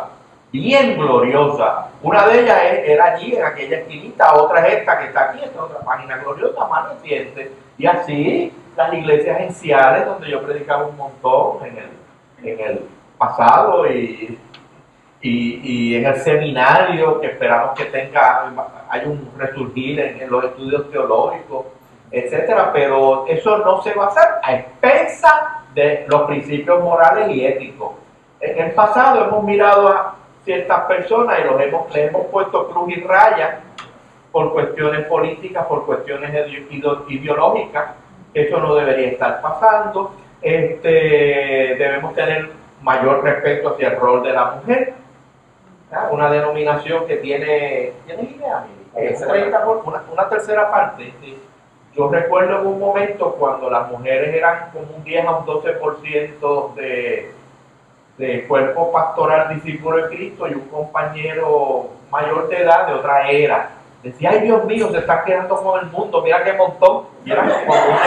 Una de ellas era allí, en aquella esquinita, otra es esta que está aquí, esta otra página gloriosa, más reciente. Y así las iglesias esenciales, donde yo predicaba un montón en el pasado y en el seminario, que esperamos que hay un resurgir en los estudios teológicos, etcétera, pero eso no se va a hacer a expensas de los principios morales y éticos. En el pasado hemos mirado a ciertas personas y les hemos puesto cruz y raya por cuestiones políticas, por cuestiones ideológicas. Eso no debería estar pasando. Debemos tener mayor respeto hacia el rol de la mujer. Una denominación que tiene idea, una tercera parte. Yo recuerdo en un momento cuando las mujeres eran como un 10 a un 12% de cuerpo pastoral discípulo de Cristo, y un compañero mayor de edad de otra era decía: ay Dios mío, se está quedando con el mundo, mira qué montón, y era como un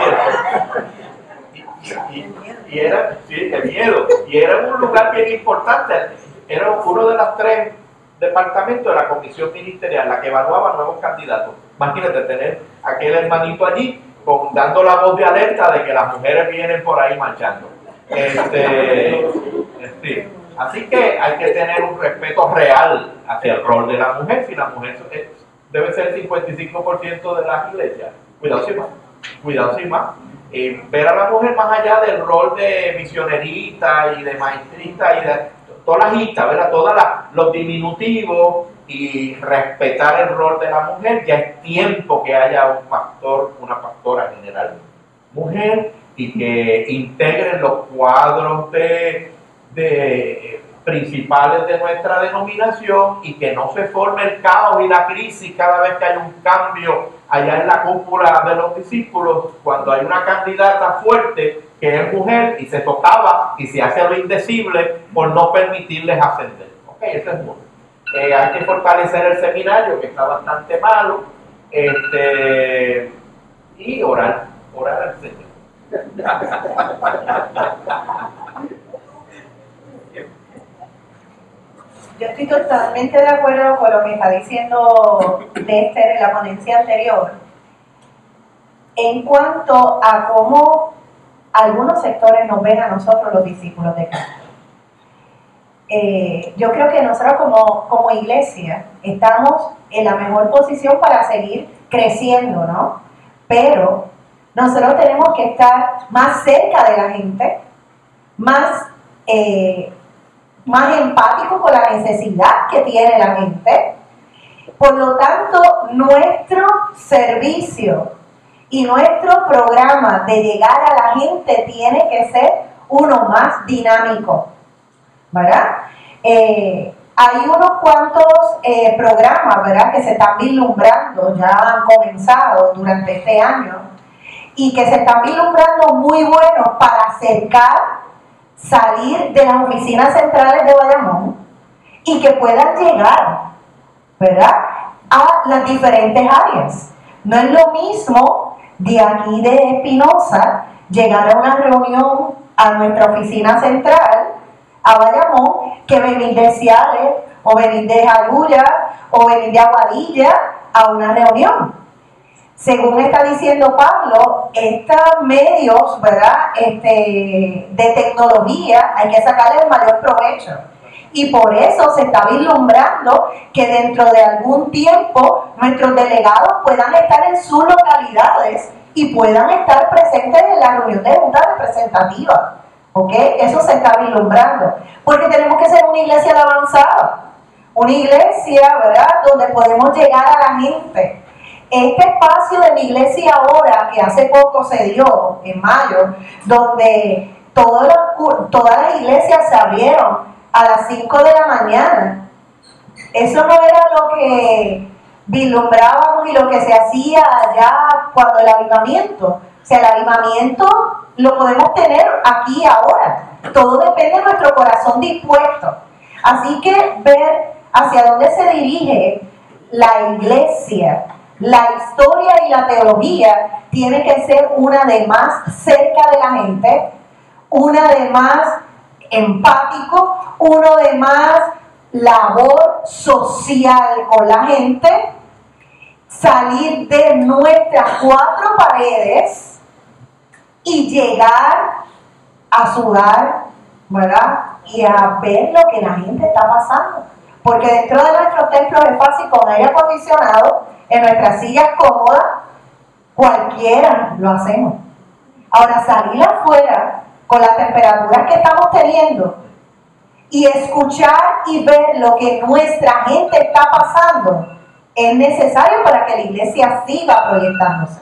10%. Y era, sí, qué miedo, y era un lugar bien importante, era uno de los 3 departamentos de la comisión ministerial, la que evaluaba nuevos candidatos. Imagínate tener aquel hermanito allí dando la voz de alerta de que las mujeres vienen por ahí marchando. Así que hay que tener un respeto real hacia el rol de la mujer. Si la mujer debe ser el 55% de las iglesias, cuidado sin más. Ver a la mujer más allá del rol de misionerita y de maestrita y de todas las istas, ¿verdad? Todos los diminutivos, y respetar el rol de la mujer. Ya es tiempo que haya un pastor, una pastora general mujer, y que integren los cuadros principales de nuestra denominación, y que no se forme el caos y la crisis cada vez que hay un cambio allá en la cúpula de los discípulos, cuando hay una candidata fuerte que es mujer y se tocaba y se hace lo indecible por no permitirles ascender. Ok, eso es bueno. Hay que fortalecer el seminario, que está bastante malo, y orar al Señor. Yo estoy totalmente de acuerdo con lo que está diciendo Lester en la ponencia anterior en cuanto a cómo algunos sectores nos ven a nosotros, los discípulos de Cristo. Yo creo que nosotros como iglesia estamos en la mejor posición para seguir creciendo, ¿no? Pero nosotros tenemos que estar más cerca de la gente, más empáticos con la necesidad que tiene la gente, Por lo tanto, nuestro servicio y nuestro programa de llegar a la gente tiene que ser uno más dinámico, ¿verdad? Hay unos cuantos programas, ¿verdad?, que se están vislumbrando, ya han comenzado durante este año, y que se están vislumbrando muy buenos para acercar, salir de las oficinas centrales de Bayamón y que puedan llegar, ¿verdad?, a las diferentes áreas. No es lo mismo de aquí de Espinosa llegar a una reunión a nuestra oficina central, a Bayamón, que venir de Ciales, o venir de Jayuya, o venir de Aguadilla a una reunión. Según está diciendo Pablo, estos medios, ¿verdad?, de tecnología hay que sacarle el mayor provecho. Y por eso se está vislumbrando que dentro de algún tiempo nuestros delegados puedan estar en sus localidades y puedan estar presentes en la reunión de junta representativa. ¿Ok? Eso se está vislumbrando. Porque tenemos que ser una iglesia de avanzada. Una iglesia, ¿verdad?, donde podemos llegar a la gente. Este espacio de mi iglesia ahora, que hace poco se dio, en mayo, donde todas las iglesias se abrieron a las 5 de la mañana. Eso no era lo que vislumbrábamos y lo que se hacía allá cuando el avivamiento. O sea, el avivamiento lo podemos tener aquí ahora. Todo depende de nuestro corazón dispuesto. Así que ver hacia dónde se dirige la iglesia, la historia y la teología tiene que ser una de más cerca de la gente, una de más empático, uno de más labor social con la gente, salir de nuestras 4 paredes y llegar a sudar, ¿verdad?, y a ver lo que la gente está pasando. Porque dentro de nuestros templos es fácil, con aire acondicionado, en nuestras sillas cómodas, cualquiera lo hacemos. Ahora, salir afuera con las temperaturas que estamos teniendo y escuchar y ver lo que nuestra gente está pasando es necesario para que la iglesia siga proyectándose.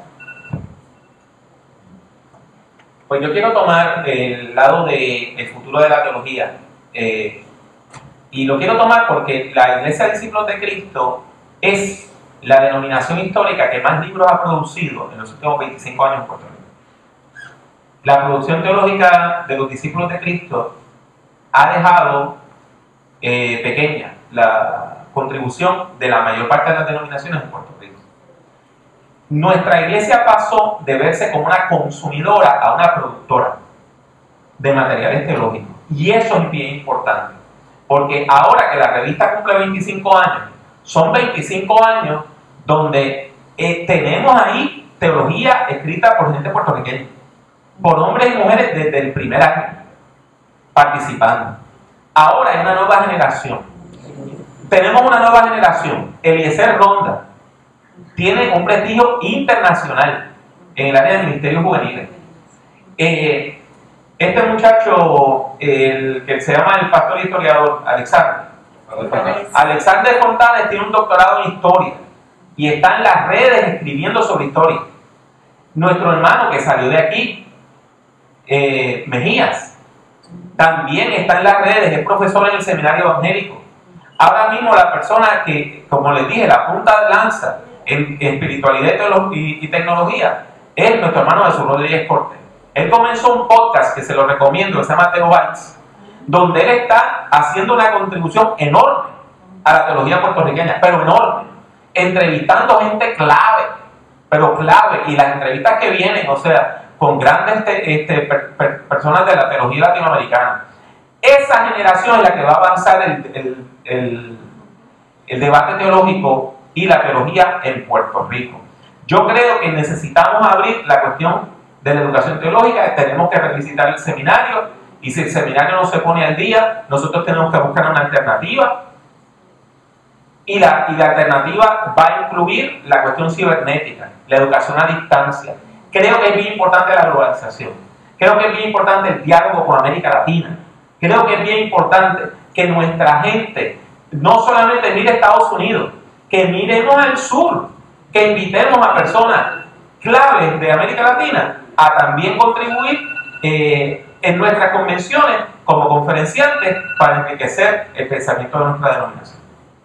Pues yo quiero tomar el lado del futuro de la teología, y lo quiero tomar porque la Iglesia de Discípulos de Cristo es la denominación histórica que más libros ha producido en los últimos 25 años en Puerto Rico. La producción teológica de los discípulos de Cristo ha dejado pequeña la contribución de la mayor parte de las denominaciones en Puerto Rico. Nuestra iglesia pasó de verse como una consumidora a una productora de materiales teológicos. Y eso es bien importante, porque ahora que la revista cumple 25 años, son 25 años donde tenemos ahí teología escrita por gente puertorriqueña, por hombres y mujeres desde el primer año, participando. Ahora hay una nueva generación. Tenemos una nueva generación. Eliezer Ronda tiene un prestigio internacional en el área de ministerios juveniles. Este muchacho, el que se llama el pastor y historiador, Alexander Fontales, tiene un doctorado en historia y está en las redes escribiendo sobre historia. Nuestro hermano que salió de aquí, Mejías, también está en las redes, es profesor en el seminario evangélico. Ahora mismo la persona que, como les dije, la punta de lanza en espiritualidad y tecnología es nuestro hermano Jesús Rodríguez Cortés. Él comenzó un podcast que se lo recomiendo, que se llama Teobytes, donde él está haciendo una contribución enorme a la teología puertorriqueña, pero enorme, entrevistando gente clave, pero clave, y las entrevistas que vienen, o sea, con grandes personas de la teología latinoamericana. Esa generación es la que va a avanzar el debate teológico y la teología en Puerto Rico. Yo creo que necesitamos abrir la cuestión de la educación teológica, tenemos que revisitar el seminario, y si el seminario no se pone al día, nosotros tenemos que buscar una alternativa, y la alternativa va a incluir la cuestión cibernética, la educación a distancia. Creo que es bien importante la globalización, creo que es bien importante el diálogo con América Latina, creo que es bien importante que nuestra gente no solamente mire a Estados Unidos, que miremos al sur, que invitemos a personas claves de América Latina a también contribuir en nuestras convenciones como conferenciantes para enriquecer el pensamiento de nuestra denominación.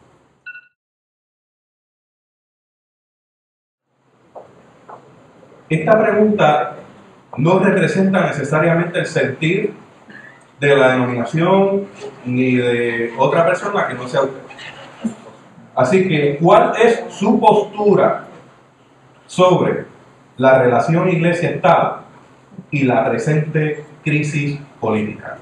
Esta pregunta no representa necesariamente el sentir de la denominación ni de otra persona que no sea usted. Así que, ¿cuál es su postura sobre la relación Iglesia-Estado y la presente crisis política?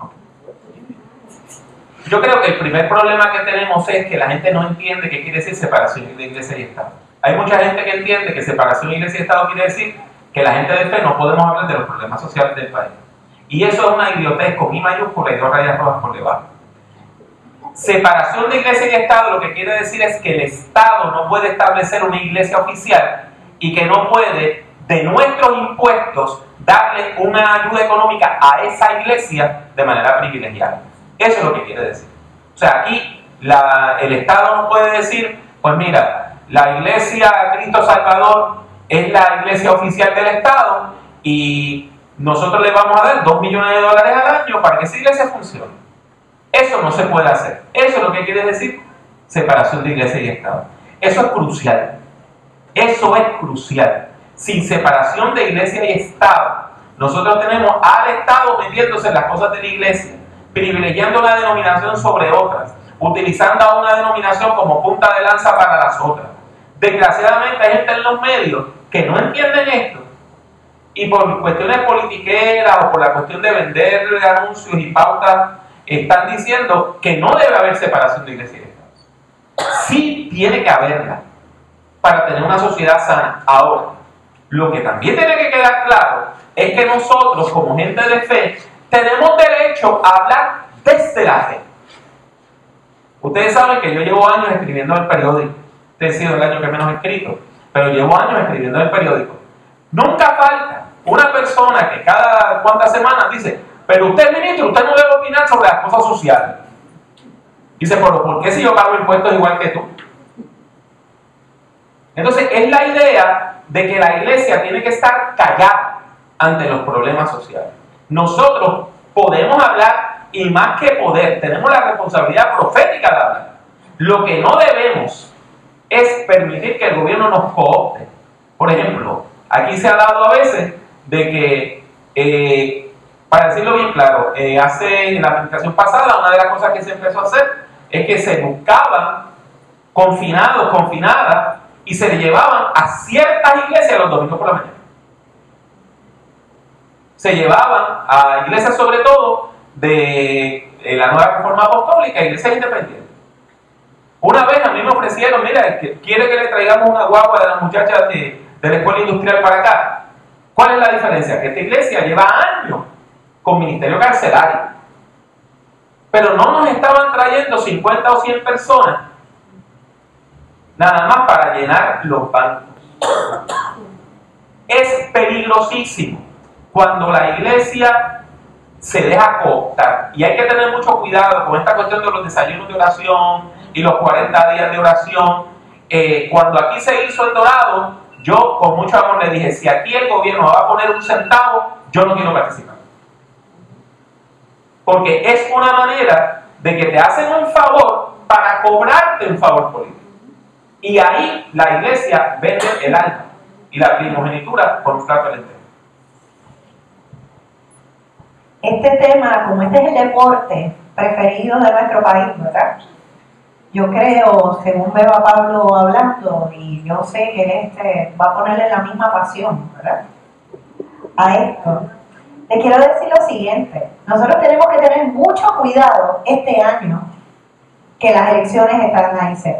Yo creo que el primer problema que tenemos es que la gente no entiende qué quiere decir separación de Iglesia y Estado. Hay mucha gente que entiende que separación de Iglesia y Estado quiere decir que la gente de fe no podemos hablar de los problemas sociales del país. Y eso es una idiotez con I mayúscula y 2 rayas rojas por debajo. Separación de Iglesia y Estado lo que quiere decir es que el Estado no puede establecer una iglesia oficial y que no puede, de nuestros impuestos, darle una ayuda económica a esa iglesia de manera privilegiada. Eso es lo que quiere decir. O sea, aquí el Estado no puede decir, pues mira, la iglesia Cristo Salvador es la iglesia oficial del Estado y nosotros le vamos a dar $2 millones al año para que esa iglesia funcione. Eso no se puede hacer. Eso es lo que quiere decir separación de iglesia y Estado. Eso es crucial. Eso es crucial. Sin separación de iglesia y Estado, nosotros tenemos al Estado metiéndose en las cosas de la iglesia, privilegiando una denominación sobre otras, utilizando a una denominación como punta de lanza para las otras. Desgraciadamente hay gente en los medios que no entienden esto y por cuestiones politiqueras o por la cuestión de vender anuncios y pautas están diciendo que no debe haber separación de iglesia y Estado. Sí tiene que haberla para tener una sociedad sana. Ahora, lo que también tiene que quedar claro es que nosotros como gente de fe tenemos derecho a hablar desde la fe. Ustedes saben que yo llevo años escribiendo en el periódico. Este ha sido el año que menos he escrito, pero llevo años escribiendo en el periódico. Nunca falta una persona que cada cuantas semanas dice, pero usted, ministro, usted no debe opinar sobre las cosas sociales. Dice, pero ¿por qué si yo pago impuestos igual que tú? Entonces, es la idea de que la iglesia tiene que estar callada ante los problemas sociales. Nosotros podemos hablar y más que poder, tenemos la responsabilidad profética de hablar. Lo que no debemos es permitir que el gobierno nos coopte. Por ejemplo, aquí se ha dado a veces de que, para decirlo bien claro, en la administración pasada, una de las cosas que se empezó a hacer es que se buscaban confinados, confinadas, y se le llevaban a ciertas iglesias los domingos por la mañana. Se llevaban a iglesias sobre todo de la Nueva Reforma Apostólica, iglesias independientes. Una vez a mí me ofrecieron, mira, quiere que le traigamos una guagua de las muchachas de la escuela industrial para acá. ¿Cuál es la diferencia? Que esta iglesia lleva años con ministerio carcelario. Pero no nos estaban trayendo 50 o 100 personas nada más para llenar los bancos. Es peligrosísimo cuando la iglesia se deja cooptar. Y hay que tener mucho cuidado con esta cuestión de los desayunos de oración y los 40 días de oración. Cuando aquí se hizo el Dorado, yo con mucho amor le dije, si aquí el gobierno va a poner un centavo, yo no quiero participar. Porque es una manera de que te hacen un favor para cobrarte un favor político. Y ahí la iglesia vende el alma y la primogenitura por un plato de lentejas. Este tema, como este es el deporte preferido de nuestro país, ¿verdad? Yo creo, según veo a Pablo hablando, y yo sé que él va a ponerle la misma pasión, ¿verdad? A esto. Le quiero decir lo siguiente. Nosotros tenemos que tener mucho cuidado este año que las elecciones están ahí cerca.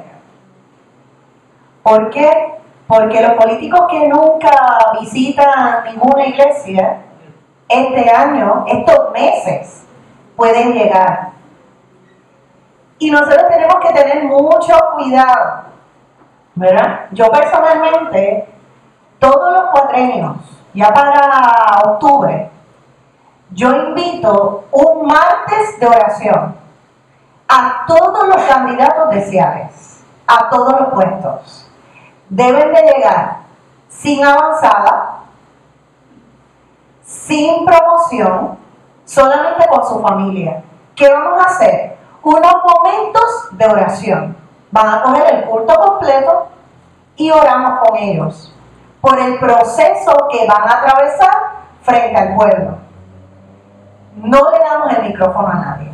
¿Por qué? Porque los políticos que nunca visitan ninguna iglesia, este año, estos meses, pueden llegar. Y nosotros tenemos que tener mucho cuidado, ¿verdad? Yo personalmente, todos los cuatrenios, ya para octubre, yo invito un martes de oración a todos los candidatos deseables. a todos los puestos. Deben de llegar sin avanzada, sin promoción, solamente con su familia. ¿Qué vamos a hacer? Unos momentos de oración. Van a coger el culto completo y oramos con ellos por el proceso que van a atravesar frente al pueblo. No le damos el micrófono a nadie.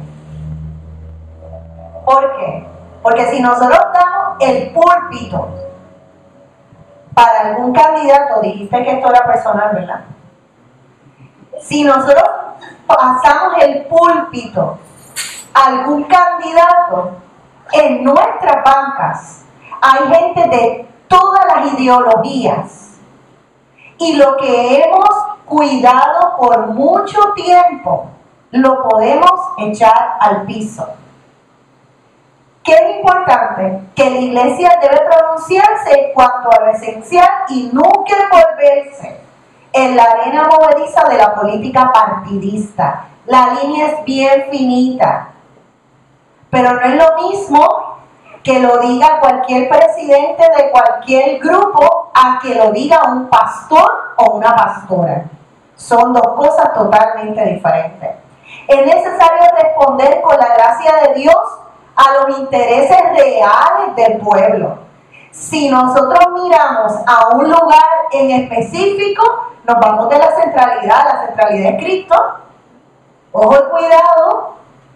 ¿Por qué? Porque si nosotros damos el púlpito para algún candidato, dijiste que esto era personal, ¿verdad? Si nosotros pasamos el púlpito a algún candidato, en nuestras bancas hay gente de todas las ideologías, y lo que hemos cuidado por mucho tiempo lo podemos echar al piso. ¿Qué es importante? Que la iglesia debe pronunciarse en cuanto a lo esencial y nunca envolverse en la arena movediza de la política partidista. La línea es bien finita, pero no es lo mismo que lo diga cualquier presidente de cualquier grupo a que lo diga un pastor o una pastora. Son dos cosas totalmente diferentes. Es necesario responder con la gracia de Dios a los intereses reales del pueblo. Si nosotros miramos a un lugar en específico, nos vamos de la centralidad es Cristo. Ojo y cuidado.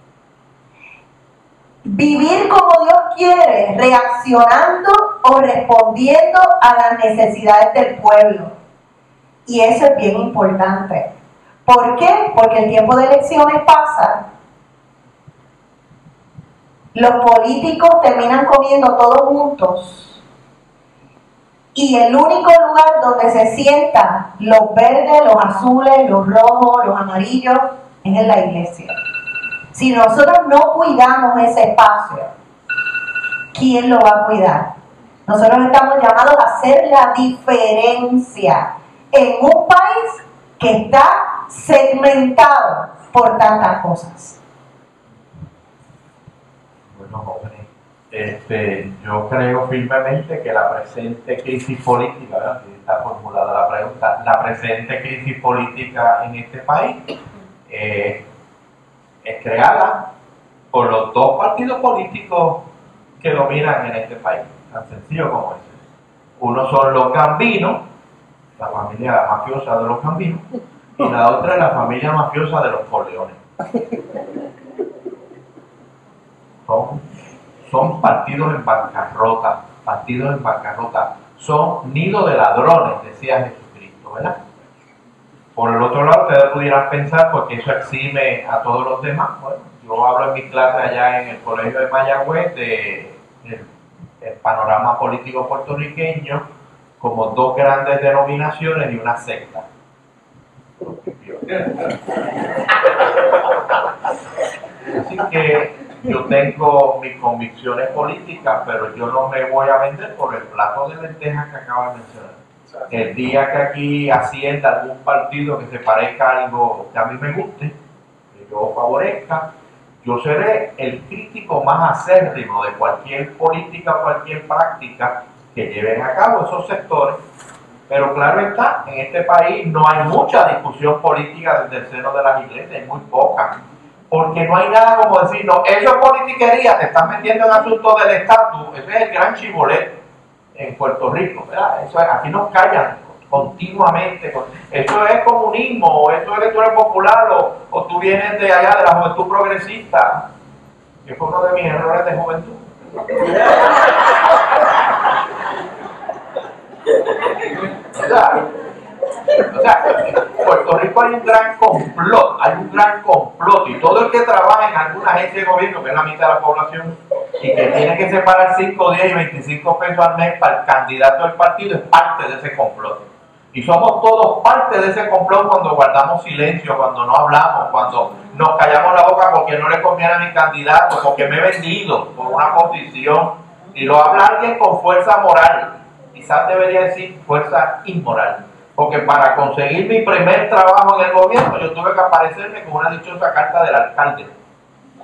Vivir como Dios quiere, reaccionando o respondiendo a las necesidades del pueblo. Y eso es bien importante. ¿Por qué? Porque el tiempo de elecciones pasa. Los políticos terminan comiendo todos juntos. Y el único lugar donde se sientan los verdes, los azules, los rojos, los amarillos, es en la iglesia. Si nosotros no cuidamos ese espacio, ¿quién lo va a cuidar? Nosotros estamos llamados a hacer la diferencia en un país que está segmentado por tantas cosas. Bueno, jóvenes, yo creo firmemente que la presente crisis política, ¿verdad? Aquí está formulada la pregunta, la presente crisis política en este país es creada por los dos partidos políticos que dominan en este país, tan sencillo como eso. Uno son los Gambinos, la familia mafiosa de los Gambinos, y la otra es la familia mafiosa de los Corleones. Son partidos en bancarrota, son nido de ladrones, decía Jesucristo, ¿verdad? Por el otro lado, ustedes pudieran pensar, porque eso exime a todos los demás. Bueno, yo hablo en mis clases allá en el colegio de Mayagüez del panorama político puertorriqueño como dos grandes denominaciones y una secta. Así que yo tengo mis convicciones políticas, pero yo no me voy a vender por el plato de lentejas que acaba de mencionar. El día que aquí ascienda algún partido que se parezca a algo que a mí me guste, que yo favorezca, yo seré el crítico más acérrimo de cualquier política, cualquier práctica que lleven a cabo esos sectores. Pero claro está, en este país no hay mucha discusión política desde el seno de las iglesias, hay muy poca. Porque no hay nada como decir, no, eso es politiquería, te estás metiendo en asuntos del estatus, ese es el gran chibolete en Puerto Rico, ¿verdad? Eso es, aquí nos callan continuamente, eso es comunismo, o eso es electoral popular, o tú vienes de allá de la juventud progresista, que fue uno de mis errores de juventud. ¿Verdad? O sea, en Puerto Rico hay un gran complot, y todo el que trabaja en alguna agencia de gobierno, que es la mitad de la población, y que tiene que separar 5, 10 y 25 pesos al mes para el candidato del partido, es parte de ese complot. Y somos todos parte de ese complot cuando guardamos silencio, cuando no hablamos, cuando nos callamos la boca porque no le conviene a mi candidato, porque me he vendido por una posición, y lo habla alguien con fuerza moral, quizás debería decir fuerza inmoral. Porque para conseguir mi primer trabajo en el gobierno, yo tuve que aparecerme con una dichosa carta del alcalde.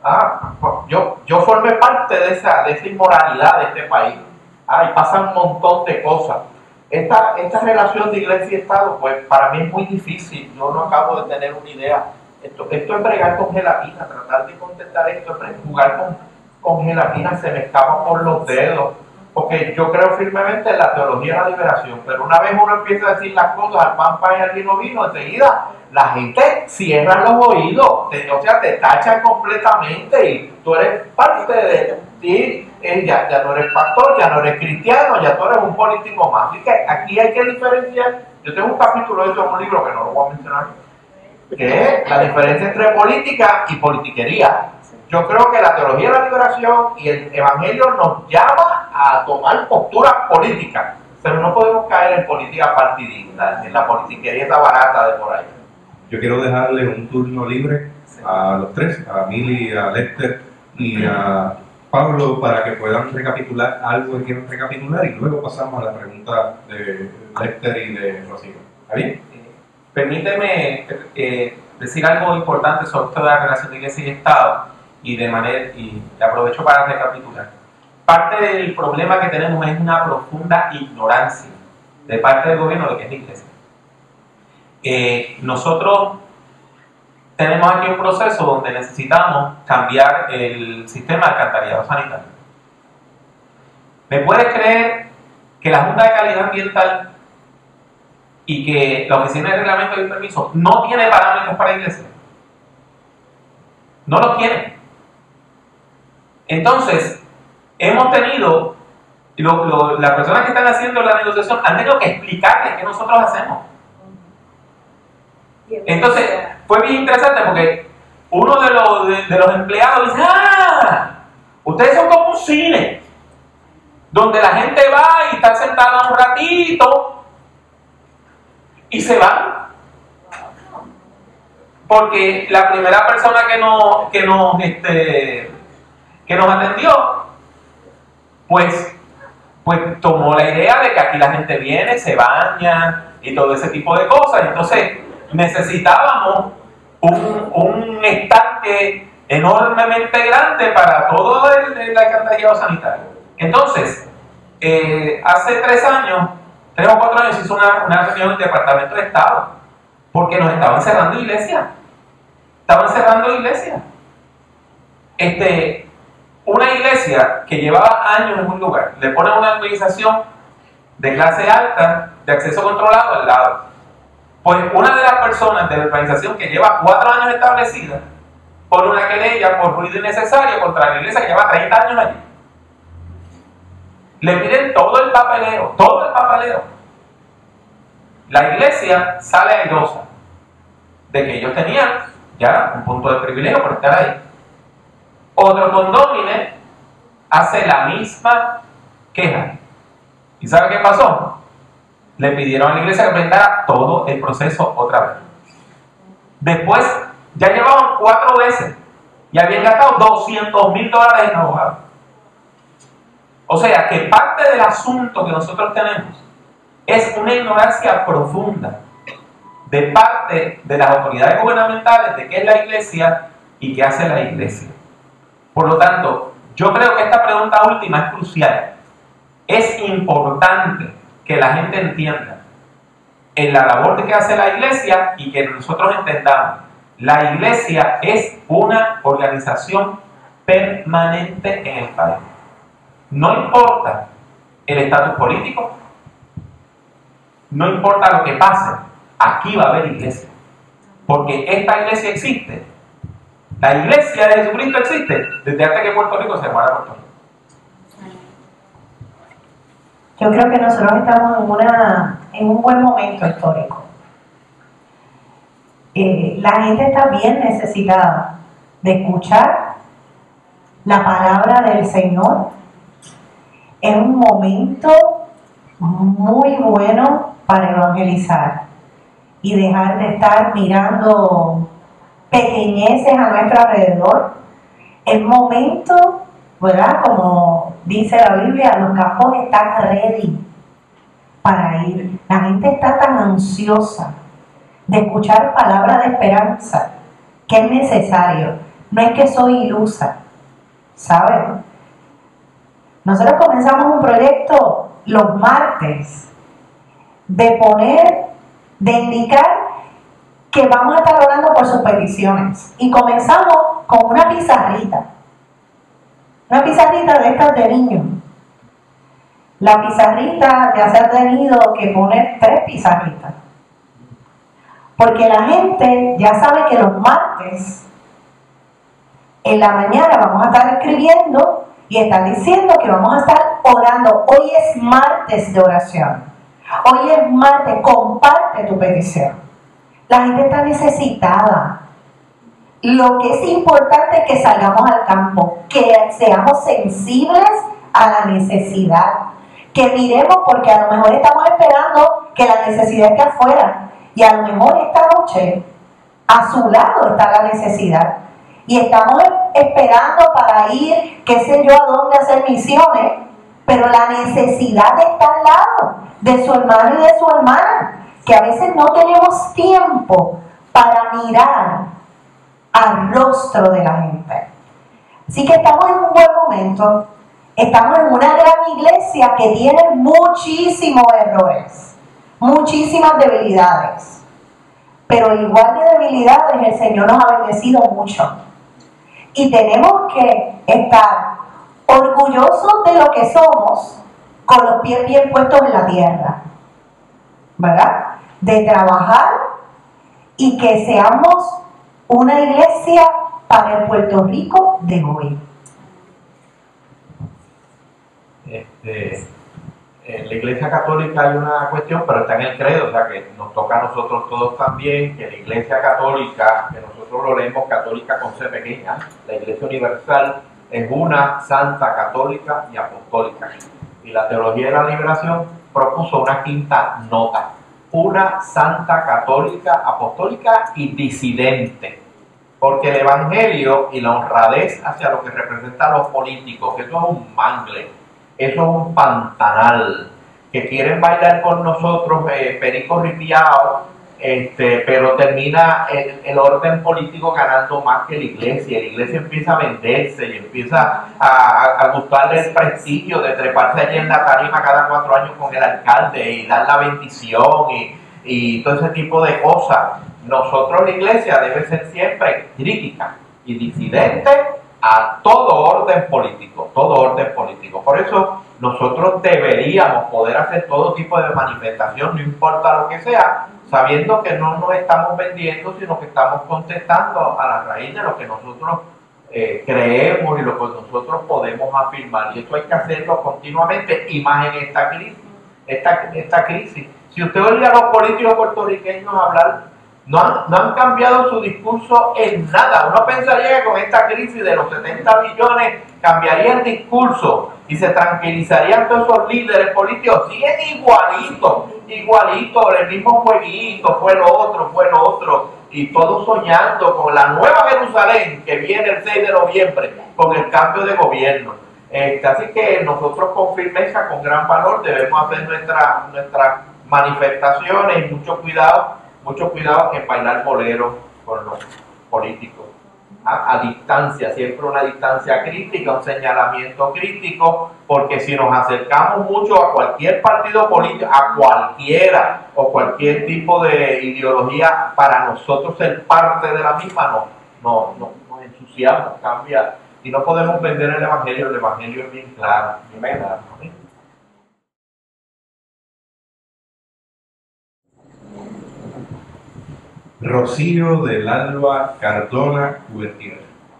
pues yo formé parte de esa inmoralidad de este país. Y pasan un montón de cosas. Esta relación de iglesia y Estado, pues para mí es muy difícil. Yo no acabo de tener una idea. Esto es bregar con gelatina, tratar de contestar esto, es jugar con gelatina, se me escapa por los dedos. Porque yo creo firmemente en la teología de la liberación, pero una vez uno empieza a decir las cosas al pan y al vino, enseguida la gente cierra los oídos, o sea, te tachan completamente y tú eres parte de ti, ya no eres pastor, ya no eres cristiano, ya tú eres un político más. Así que aquí hay que diferenciar. Yo tengo un capítulo de eso en un libro que no lo voy a mencionar, que es la diferencia entre política y politiquería. Yo creo que la teología de la liberación y el evangelio nos llama a tomar posturas políticas, pero no podemos caer en política partidista, en la politiquería esa barata de por ahí. Yo quiero dejarle un turno libre a los tres, a Mili, a Lester y a Pablo, para que puedan recapitular algo que quieran recapitular y luego pasamos a la pregunta de Lester y de Rocío. ¿Está bien? Permíteme decir algo importante sobre toda la relación de iglesia y Estado y aprovecho para recapitular. Parte del problema que tenemos es una profunda ignorancia de parte del gobierno de lo que es la iglesia. Nosotros tenemos aquí un proceso donde necesitamos cambiar el sistema de alcantarillado sanitario. ¿Me puedes creer que la Junta de Calidad Ambiental y que la Oficina de Reglamento y Permiso no tiene parámetros para iglesia? No los tiene. Entonces, hemos tenido, las personas que están haciendo la negociación han tenido que explicarles qué nosotros hacemos. Entonces, fue bien interesante porque uno de los empleados dice, ustedes son como un cine, donde la gente va y está sentada un ratito y se van. Porque la primera persona que nos atendió, pues tomó la idea de que aquí la gente viene, se baña y todo ese tipo de cosas. Entonces necesitábamos un estanque enormemente grande para todo el alcantarillado sanitario. Entonces, hace 3 o 4 años, se hizo una reunión en el Departamento de Estado, porque nos estaban cerrando iglesias. Una iglesia que llevaba años en un lugar, le ponen una organización de clase alta, de acceso controlado al lado. Pues una de las personas de la organización que lleva 4 años establecida, pone una querella por ruido innecesario contra la iglesia que lleva 30 años allí. Le piden todo el papeleo. La iglesia sale airosa de que ellos tenían ya un punto de privilegio por estar ahí. Otro condómine hace la misma queja. ¿Y sabe qué pasó? Le pidieron a la iglesia que presentara todo el proceso otra vez. Después, ya llevaban 4 veces y habían gastado $200,000 en abogados. O sea, que parte del asunto que nosotros tenemos es una ignorancia profunda de parte de las autoridades gubernamentales de qué es la iglesia y qué hace la iglesia. Por lo tanto, yo creo que esta pregunta última es crucial. Es importante que la gente entienda en la labor de que hace la iglesia y que nosotros entendamos. La iglesia es una organización permanente en el país. No importa el estatus político, no importa lo que pase, aquí va a haber iglesia. Porque esta iglesia existe. La iglesia de Jesucristo existe desde antes que Puerto Rico se llamara Puerto Rico. Yo creo que nosotros estamos en un buen momento histórico. La gente está bien necesitada de escuchar la palabra del Señor. Es un momento muy bueno para evangelizar y dejar de estar mirando pequeñeces a nuestro alrededor. El momento, ¿verdad? Como dice la Biblia, los campos están ready para ir. La gente está tan ansiosa de escuchar palabras de esperanza que es necesario. No es que soy ilusa, ¿saben? Nosotros comenzamos un proyecto los martes de indicar que vamos a estar orando por sus peticiones. Y comenzamos con una pizarrita de estas de niños. La pizarrita ya se ha tenido que poner 3 pizarritas. Porque la gente ya sabe que los martes, en la mañana, vamos a estar escribiendo y están diciendo que vamos a estar orando. Hoy es martes de oración. Hoy es martes, comparte tu petición. La gente está necesitada. Lo que es importante es que salgamos al campo, que seamos sensibles a la necesidad, que miremos, porque a lo mejor estamos esperando que la necesidad esté afuera, y a lo mejor esta noche a su lado está la necesidad, y estamos esperando para ir, qué sé yo, a dónde hacer misiones, pero la necesidad está al lado de su hermano y de su hermana, que a veces no tenemos tiempo para mirar al rostro de la gente. Así que estamos en un buen momento, estamos en una gran iglesia que tiene muchísimos errores, muchísimas debilidades, pero igual de debilidades el Señor nos ha bendecido mucho, y tenemos que estar orgullosos de lo que somos, con los pies bien puestos en la tierra, ¿verdad? De trabajar y que seamos una iglesia para el Puerto Rico de hoy. En la Iglesia Católica hay una cuestión, pero está en el credo, o sea que nos toca a nosotros todos también, que la Iglesia Católica, que nosotros lo leemos católica con C pequeña, la Iglesia Universal es una santa, católica y apostólica. Y la Teología de la Liberación propuso una quinta nota: una santa, católica, apostólica y disidente. Porque el Evangelio y la honradez hacia lo que representan los políticos, que eso es un mangle, eso es un pantanal, que quieren bailar con nosotros perico ripiao, pero termina el orden político ganando más que la iglesia. La iglesia empieza a venderse y empieza a gustarle el prestigio de treparse allí en la tarima cada 4 años con el alcalde y dar la bendición y todo ese tipo de cosas. Nosotros, la iglesia, debe ser siempre crítica y disidente a todo orden político, todo orden político. Por eso nosotros deberíamos poder hacer todo tipo de manifestación, no importa lo que sea, sabiendo que no nos estamos vendiendo, sino que estamos contestando a la raíz de lo que nosotros creemos y lo que nosotros podemos afirmar. Y eso hay que hacerlo continuamente, y más en esta crisis. Esta crisis. Si usted oye a los políticos puertorriqueños hablar, no han cambiado su discurso en nada. Uno pensaría que con esta crisis de los 70 billones cambiaría el discurso y se tranquilizarían todos esos líderes políticos. Siguen igualito, el mismo jueguito, fue lo otro, y todos soñando con la nueva Jerusalén que viene el 6 de noviembre con el cambio de gobierno. Así que nosotros con firmeza, con gran valor, debemos hacer nuestras manifestaciones y mucho cuidado en bailar bolero con los políticos. A distancia, siempre una distancia crítica, un señalamiento crítico, porque si nos acercamos mucho a cualquier partido político, a cualquiera o cualquier tipo de ideología, para nosotros ser parte de la misma, nos ensuciamos, cambia, y no podemos vender el Evangelio es bien claro. Rocío del Alba Cardona Gutiérrez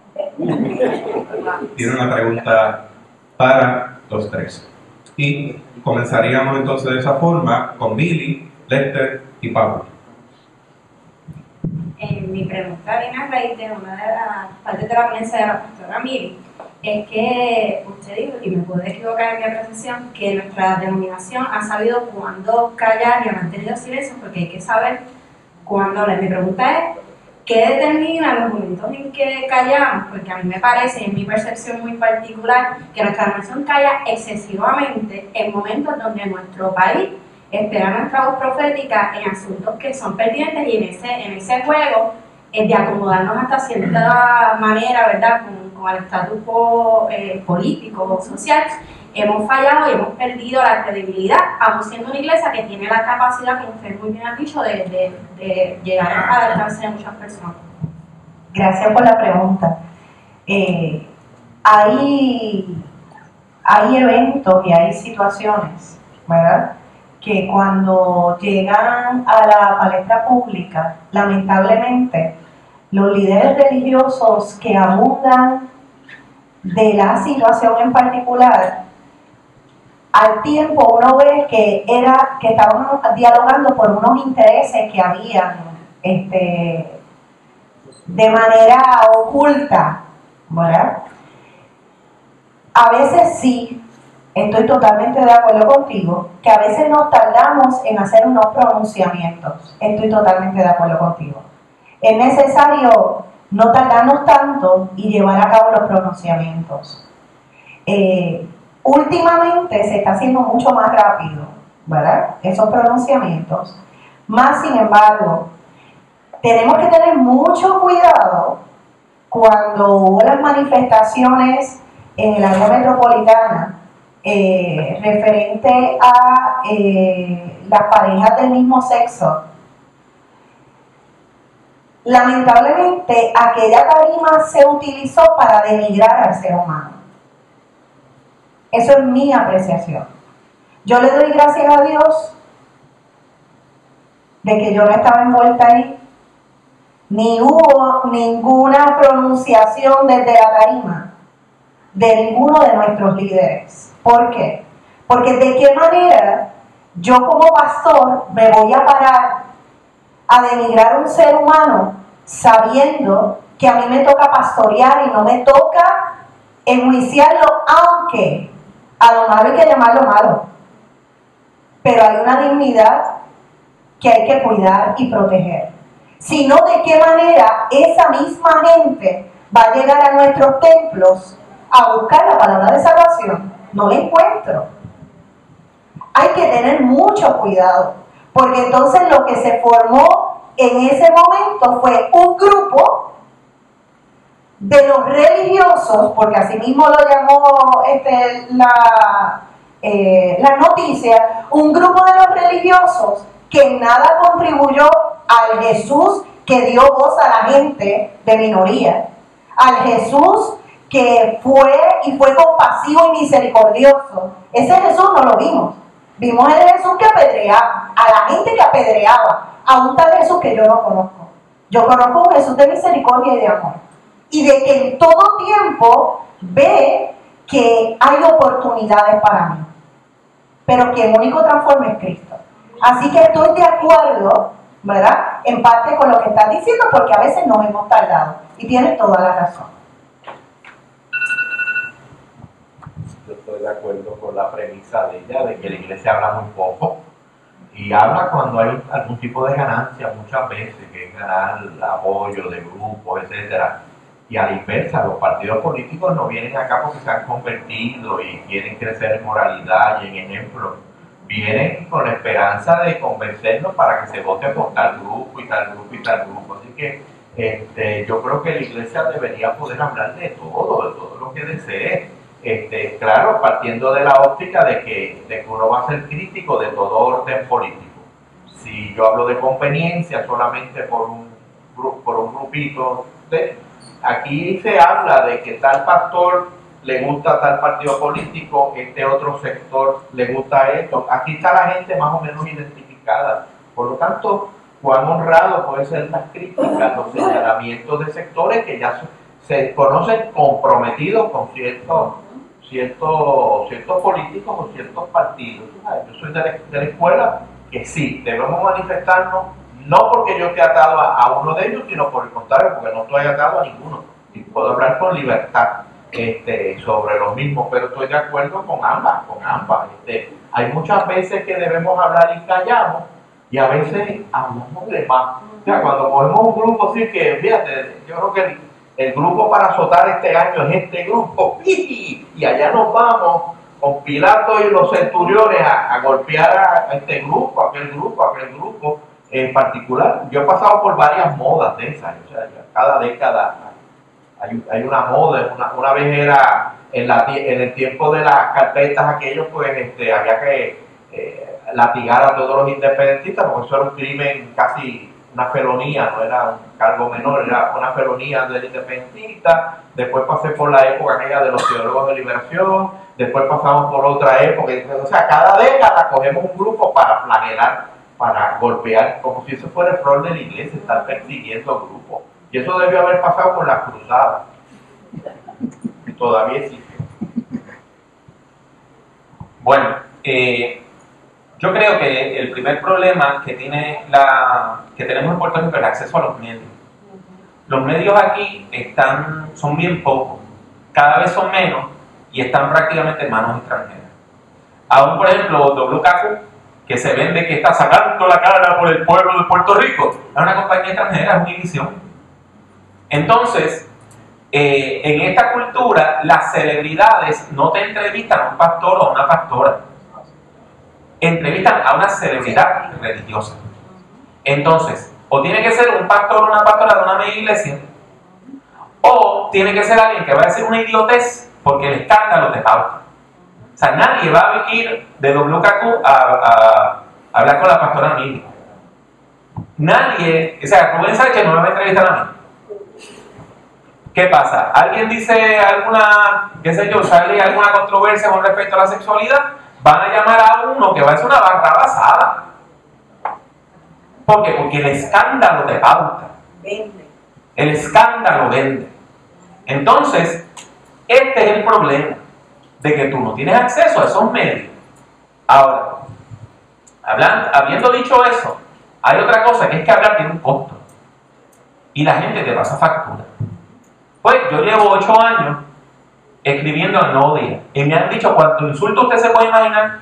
tiene una pregunta para los tres. Y comenzaríamos entonces de esa forma con Billy, Lester y Pablo. Mi pregunta viene a raíz de una de las partes de la ponencia de la pastora Miri. Es que usted dijo, y me puedo equivocar en mi apreciación, que nuestra denominación ha sabido cuándo callar y ha mantenido silencio, porque hay que saber cuándo hablar. Mi pregunta es, ¿qué determina los momentos en que callamos? Porque a mí me parece, en mi percepción muy particular, que nuestra denominación calla excesivamente en momentos donde nuestro país espera nuestra voz profética en asuntos que son pertinentes, y en ese juego de acomodarnos hasta cierta manera, ¿verdad?, con el estatus quo político o social, hemos fallado y hemos perdido la credibilidad, aun siendo una iglesia que tiene la capacidad, como usted muy bien ha dicho, de llegar al alcance de muchas personas. Gracias por la pregunta. Hay eventos y hay situaciones, ¿verdad?, que cuando llegan a la palestra pública, lamentablemente, los líderes religiosos que abundan de la situación en particular, al tiempo uno ve que estaban dialogando por unos intereses que habían de manera oculta, ¿verdad? A veces sí, estoy totalmente de acuerdo contigo, que a veces nos tardamos en hacer unos pronunciamientos. Estoy totalmente de acuerdo contigo. Es necesario no tardarnos tanto y llevar a cabo los pronunciamientos. Últimamente se está haciendo mucho más rápido, ¿verdad?, esos pronunciamientos. Más sin embargo, tenemos que tener mucho cuidado cuando hubo las manifestaciones en el área metropolitana referente a las parejas del mismo sexo. Lamentablemente, aquella tarima se utilizó para denigrar al ser humano. Eso es mi apreciación. Yo le doy gracias a Dios de que yo no estaba envuelta ahí, ni hubo ninguna pronunciación desde la tarima de ninguno de nuestros líderes. ¿Por qué? Porque de qué manera yo como pastor me voy a parar a denigrar a un ser humano sabiendo que a mí me toca pastorear y no me toca enjuiciarlo, aunque a lo malo hay que llamarlo malo, pero hay una dignidad que hay que cuidar y proteger. Sino de qué manera esa misma gente va a llegar a nuestros templos a buscar la palabra de salvación. No la encuentro. Hay que tener mucho cuidado, porque entonces lo que se formó en ese momento fue un grupo de los religiosos, porque así mismo lo llamó la noticia, un grupo de los religiosos que en nada contribuyó al Jesús que dio voz a la gente de minoría, al Jesús que fue compasivo y misericordioso. Ese Jesús no lo vimos. Vimos el Jesús que apedreaba, a la gente que apedreaba, a un tal Jesús que yo no conozco. Yo conozco un Jesús de misericordia y de amor. Y de que en todo tiempo ve que hay oportunidades para mí. Pero que el único transforma es Cristo. Así que estoy de acuerdo, ¿verdad?, en parte con lo que estás diciendo, porque a veces nos hemos tardado. Y tienes toda la razón. Yo estoy de acuerdo con la premisa de ella, de que la iglesia habla muy poco. Y habla cuando hay algún tipo de ganancia, muchas veces, que es ganar el apoyo de grupos, etcétera. Y a la inversa, los partidos políticos no vienen acá porque se han convertido y quieren crecer en moralidad y en ejemplo. Vienen con la esperanza de convencernos para que se vote por tal grupo y tal grupo y tal grupo. Así que yo creo que la iglesia debería poder hablar de todo lo que desee. Claro, partiendo de la óptica de que uno va a ser crítico de todo orden político. Si yo hablo de conveniencia solamente por un grupito, aquí se habla de que tal pastor le gusta tal partido político, otro sector le gusta esto. Aquí está la gente más o menos identificada. Por lo tanto, cuán honrado puede ser las críticas, los señalamientos de sectores que ya se conocen comprometidos con ciertos políticos o ciertos partidos. Yo soy de la escuela que sí, debemos manifestarnos, no porque yo esté atado a uno de ellos, sino por el contrario, porque no estoy atado a ninguno. Y puedo hablar con libertad sobre los mismos, pero estoy de acuerdo con ambas. Hay muchas veces que debemos hablar y callamos, y a veces hablamos de más. O sea, cuando cogemos un grupo, sí que, fíjate, yo creo que el grupo para azotar este año es este grupo, y allá nos vamos con Pilato y los centuriones a golpear a este grupo, a aquel grupo, en particular, yo he pasado por varias modas de esas, o sea, cada década hay una moda. Una vez era en el tiempo de las carpetas aquellos, pues había que latigar a todos los independentistas, porque eso era un crimen, casi una felonía, no era un cargo menor, era una felonía del independentista. Después pasé por la época aquella de los teólogos de liberación, después pasamos por otra época, o sea, cada década cogemos un grupo para flagelar, para golpear, como si eso fuera el rol de la iglesia, estar persiguiendo grupos. Y eso debió haber pasado con las cruzadas. Y todavía existe. Bueno, yo creo que el primer problema que tenemos en Puerto Rico es el acceso a los medios. Los medios aquí son bien pocos, cada vez son menos y están prácticamente en manos extranjeras. Aún, por ejemplo, WKQ, que se vende que está sacando la cara por el pueblo de Puerto Rico, es una compañía extranjera, es Univision. Entonces, en esta cultura, las celebridades no te entrevistan a un pastor o a una pastora, entrevistan a una celebridad religiosa. Entonces, o tiene que ser un pastor o una pastora de una media iglesia, o tiene que ser alguien que va a decir una idiotez porque el escándalo te pauta. O sea, nadie va a ir de WKQ a hablar con la pastora Mili. Nadie, o sea, Rubén Sánchez no me va a entrevistar a mí. ¿Qué pasa? ¿Alguien dice alguna, qué sé yo, sale alguna controversia con respecto a la sexualidad? Van a llamar a uno que va a ser una barra basada. ¿Por qué? Porque el escándalo te pauta. Vende. El escándalo vende. Entonces, este es el problema de que tú no tienes acceso a esos medios. Ahora, habiendo dicho eso, hay otra cosa, que es que hablar tiene un costo. Y la gente te pasa factura. Pues yo llevo 8 años escribiendo en No Día y me han dicho cuánto insulto usted se puede imaginar.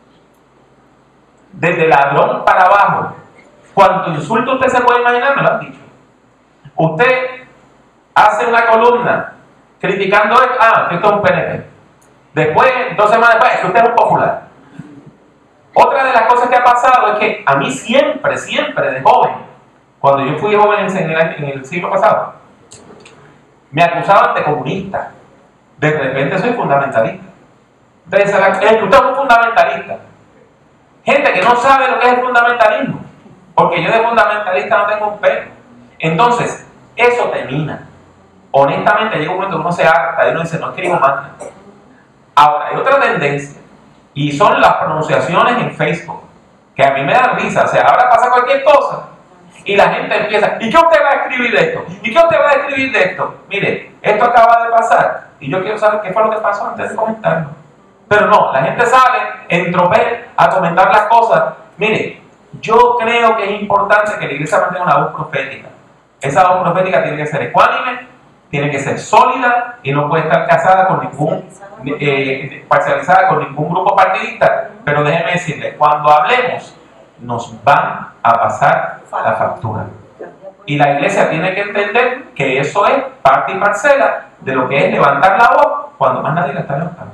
Desde ladrón para abajo, cuánto insulto usted se puede imaginar, me lo han dicho. Usted hace una columna criticando esto, que esto es un PNP. Después, 2 semanas después, que usted es un popular. Otra de las cosas que ha pasado es que a mí siempre, de joven, cuando yo fui joven en el siglo pasado, me acusaban de comunista. De repente soy fundamentalista. Entonces, usted es un fundamentalista. Gente que no sabe lo que es el fundamentalismo. Porque yo de fundamentalista no tengo un pelo. Entonces, eso te mina. Honestamente, llega un momento que uno se harta y uno dice, no escribo más. Ahora, hay otra tendencia. Y son las pronunciaciones en Facebook. Que a mí me dan risa. O sea, ahora pasa cualquier cosa. Y la gente empieza, ¿y qué usted va a escribir de esto? ¿Y qué usted va a escribir de esto? Mire, esto acaba de pasar y yo quiero saber qué fue lo que pasó antes de comentarlo. Pero no, la gente sale en tropel a comentar las cosas. Mire, yo creo que es importante que la iglesia mantenga una voz profética. Esa voz profética tiene que ser ecuánime, tiene que ser sólida y no puede estar casada con parcializada con ningún grupo partidista. Pero déjeme decirle, cuando hablemos, nos van a pasar la factura. Y la iglesia tiene que entender que eso es parte y parcela de lo que es levantar la voz cuando más nadie la está levantando.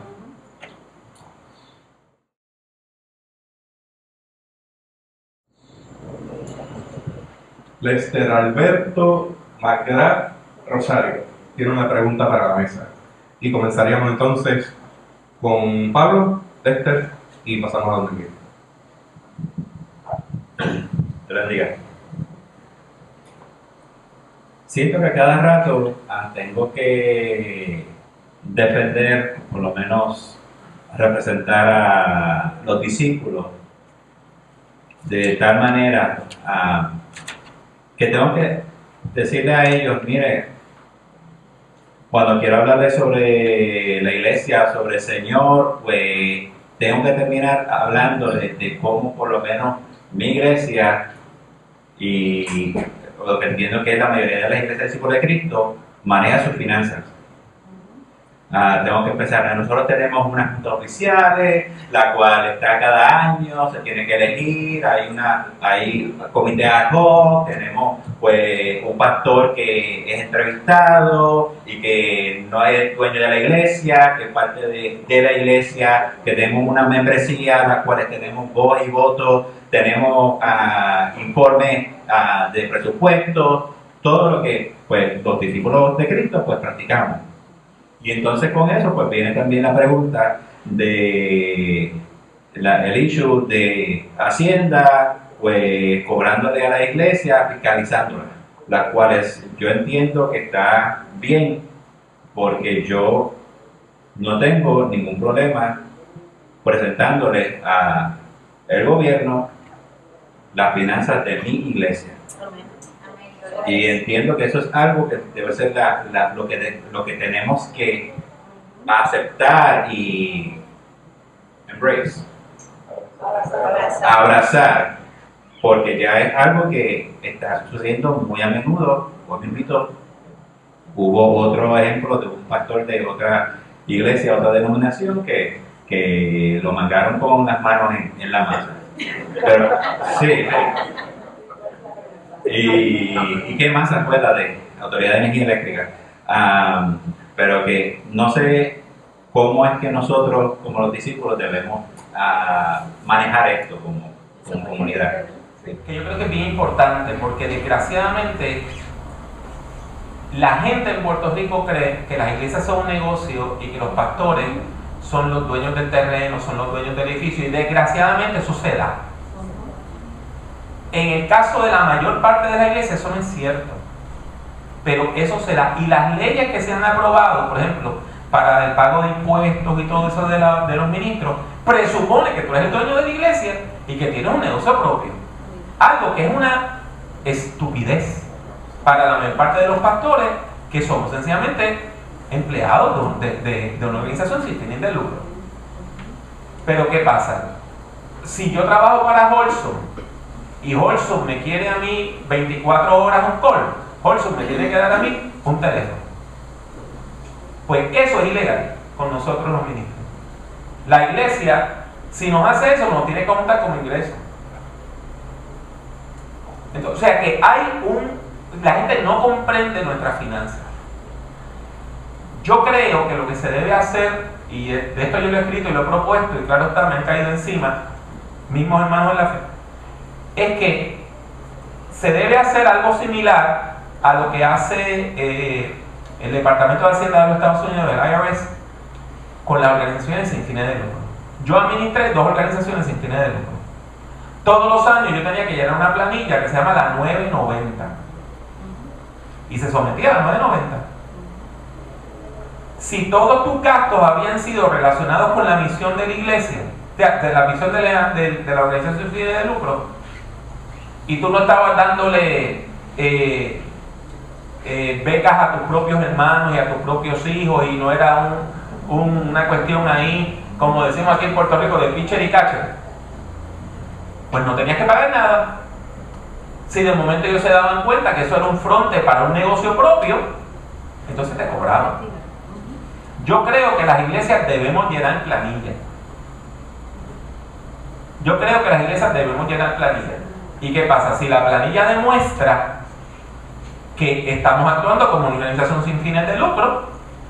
Lester Alberto Magdalena Rosario tiene una pregunta para la mesa. Y comenzaríamos entonces con Pablo, Lester, y pasamos a donde quiera. Te lo diga. Siento que a cada rato tengo que defender, por lo menos representar a los discípulos de tal manera que tengo que decirle a ellos, mire, cuando quiero hablarles sobre la iglesia, sobre el Señor, pues tengo que terminar hablando de cómo por lo menos mi iglesia y lo que entiendo que es la mayoría de las iglesias del discípulos de Cristo maneja sus finanzas. Tengo que empezar. Nosotros tenemos unas juntas oficiales, la cual está cada año, se tiene que elegir, hay comité ad hoc, tenemos pues un pastor que es entrevistado y que no es dueño de la iglesia, que es parte de la iglesia, que tenemos una membresía, las cuales tenemos voz y voto, tenemos informes de presupuesto, todo lo que pues los discípulos de Cristo pues practicamos. Y entonces con eso pues viene también la pregunta de el issue de Hacienda, pues cobrándole a la iglesia, fiscalizándola, las cuales yo entiendo que está bien, porque yo no tengo ningún problema presentándole al gobierno las finanzas de mi iglesia. Y entiendo que eso es algo que debe ser lo que tenemos que aceptar y embrace, abrazar, porque ya es algo que está sucediendo muy a menudo. Por ejemplo, hubo otro ejemplo de un pastor de otra iglesia, otra denominación, que lo mandaron con las manos en la masa. Pero, sí. ¿Y qué más se acuerda de Autoridad de Energía Eléctrica? Pero que no sé cómo es que nosotros, como los discípulos, debemos manejar esto como comunidad. Sí. Que yo creo que es bien importante, porque desgraciadamente la gente en Puerto Rico cree que las iglesias son un negocio y que los pastores son los dueños del terreno, son los dueños del edificio, y desgraciadamente eso se da. En el caso de la mayor parte de la iglesia eso no es cierto, pero eso se da. Y las leyes que se han aprobado, por ejemplo, para el pago de impuestos y todo eso de los ministros, presupone que tú eres el dueño de la iglesia y que tienes un negocio propio. Algo que es una estupidez para la mayor parte de los pastores, que somos sencillamente empleados de una organización sin fines de lucro. Pero ¿qué pasa? Si yo trabajo para Holson y Holson me quiere a mí 24 horas un call, Holson me tiene que dar a mí un teléfono, pues eso es ilegal con nosotros los ministros. La iglesia, si nos hace eso, nos tiene que contar como ingreso. Entonces, o sea que la gente no comprende nuestras finanzas. Yo creo que lo que se debe hacer, y de esto yo lo he escrito y lo he propuesto, y claro está, me han caído encima mismos hermanos de la fe, es que se debe hacer algo similar a lo que hace el Departamento de Hacienda de los Estados Unidos, el IRS, con las organizaciones sin fines de lucro. Yo administré 2 organizaciones sin fines de lucro. Todos los años yo tenía que llenar una planilla que se llama la 990 y se sometía a la 990. Si todos tus gastos habían sido relacionados con la misión de la iglesia, de la misión de la organización sin fines de lucro, y tú no estabas dándole becas a tus propios hermanos y a tus propios hijos, y no era una cuestión ahí, como decimos aquí en Puerto Rico, de pitcher y catcher, pues no tenías que pagar nada. Si de momento ellos se daban cuenta que eso era un fronte para un negocio propio, entonces te cobraban. Yo creo que las iglesias debemos llenar planillas. Yo creo que las iglesias debemos llenar planillas. ¿Y qué pasa? Si la planilla demuestra que estamos actuando como una organización sin fines de lucro,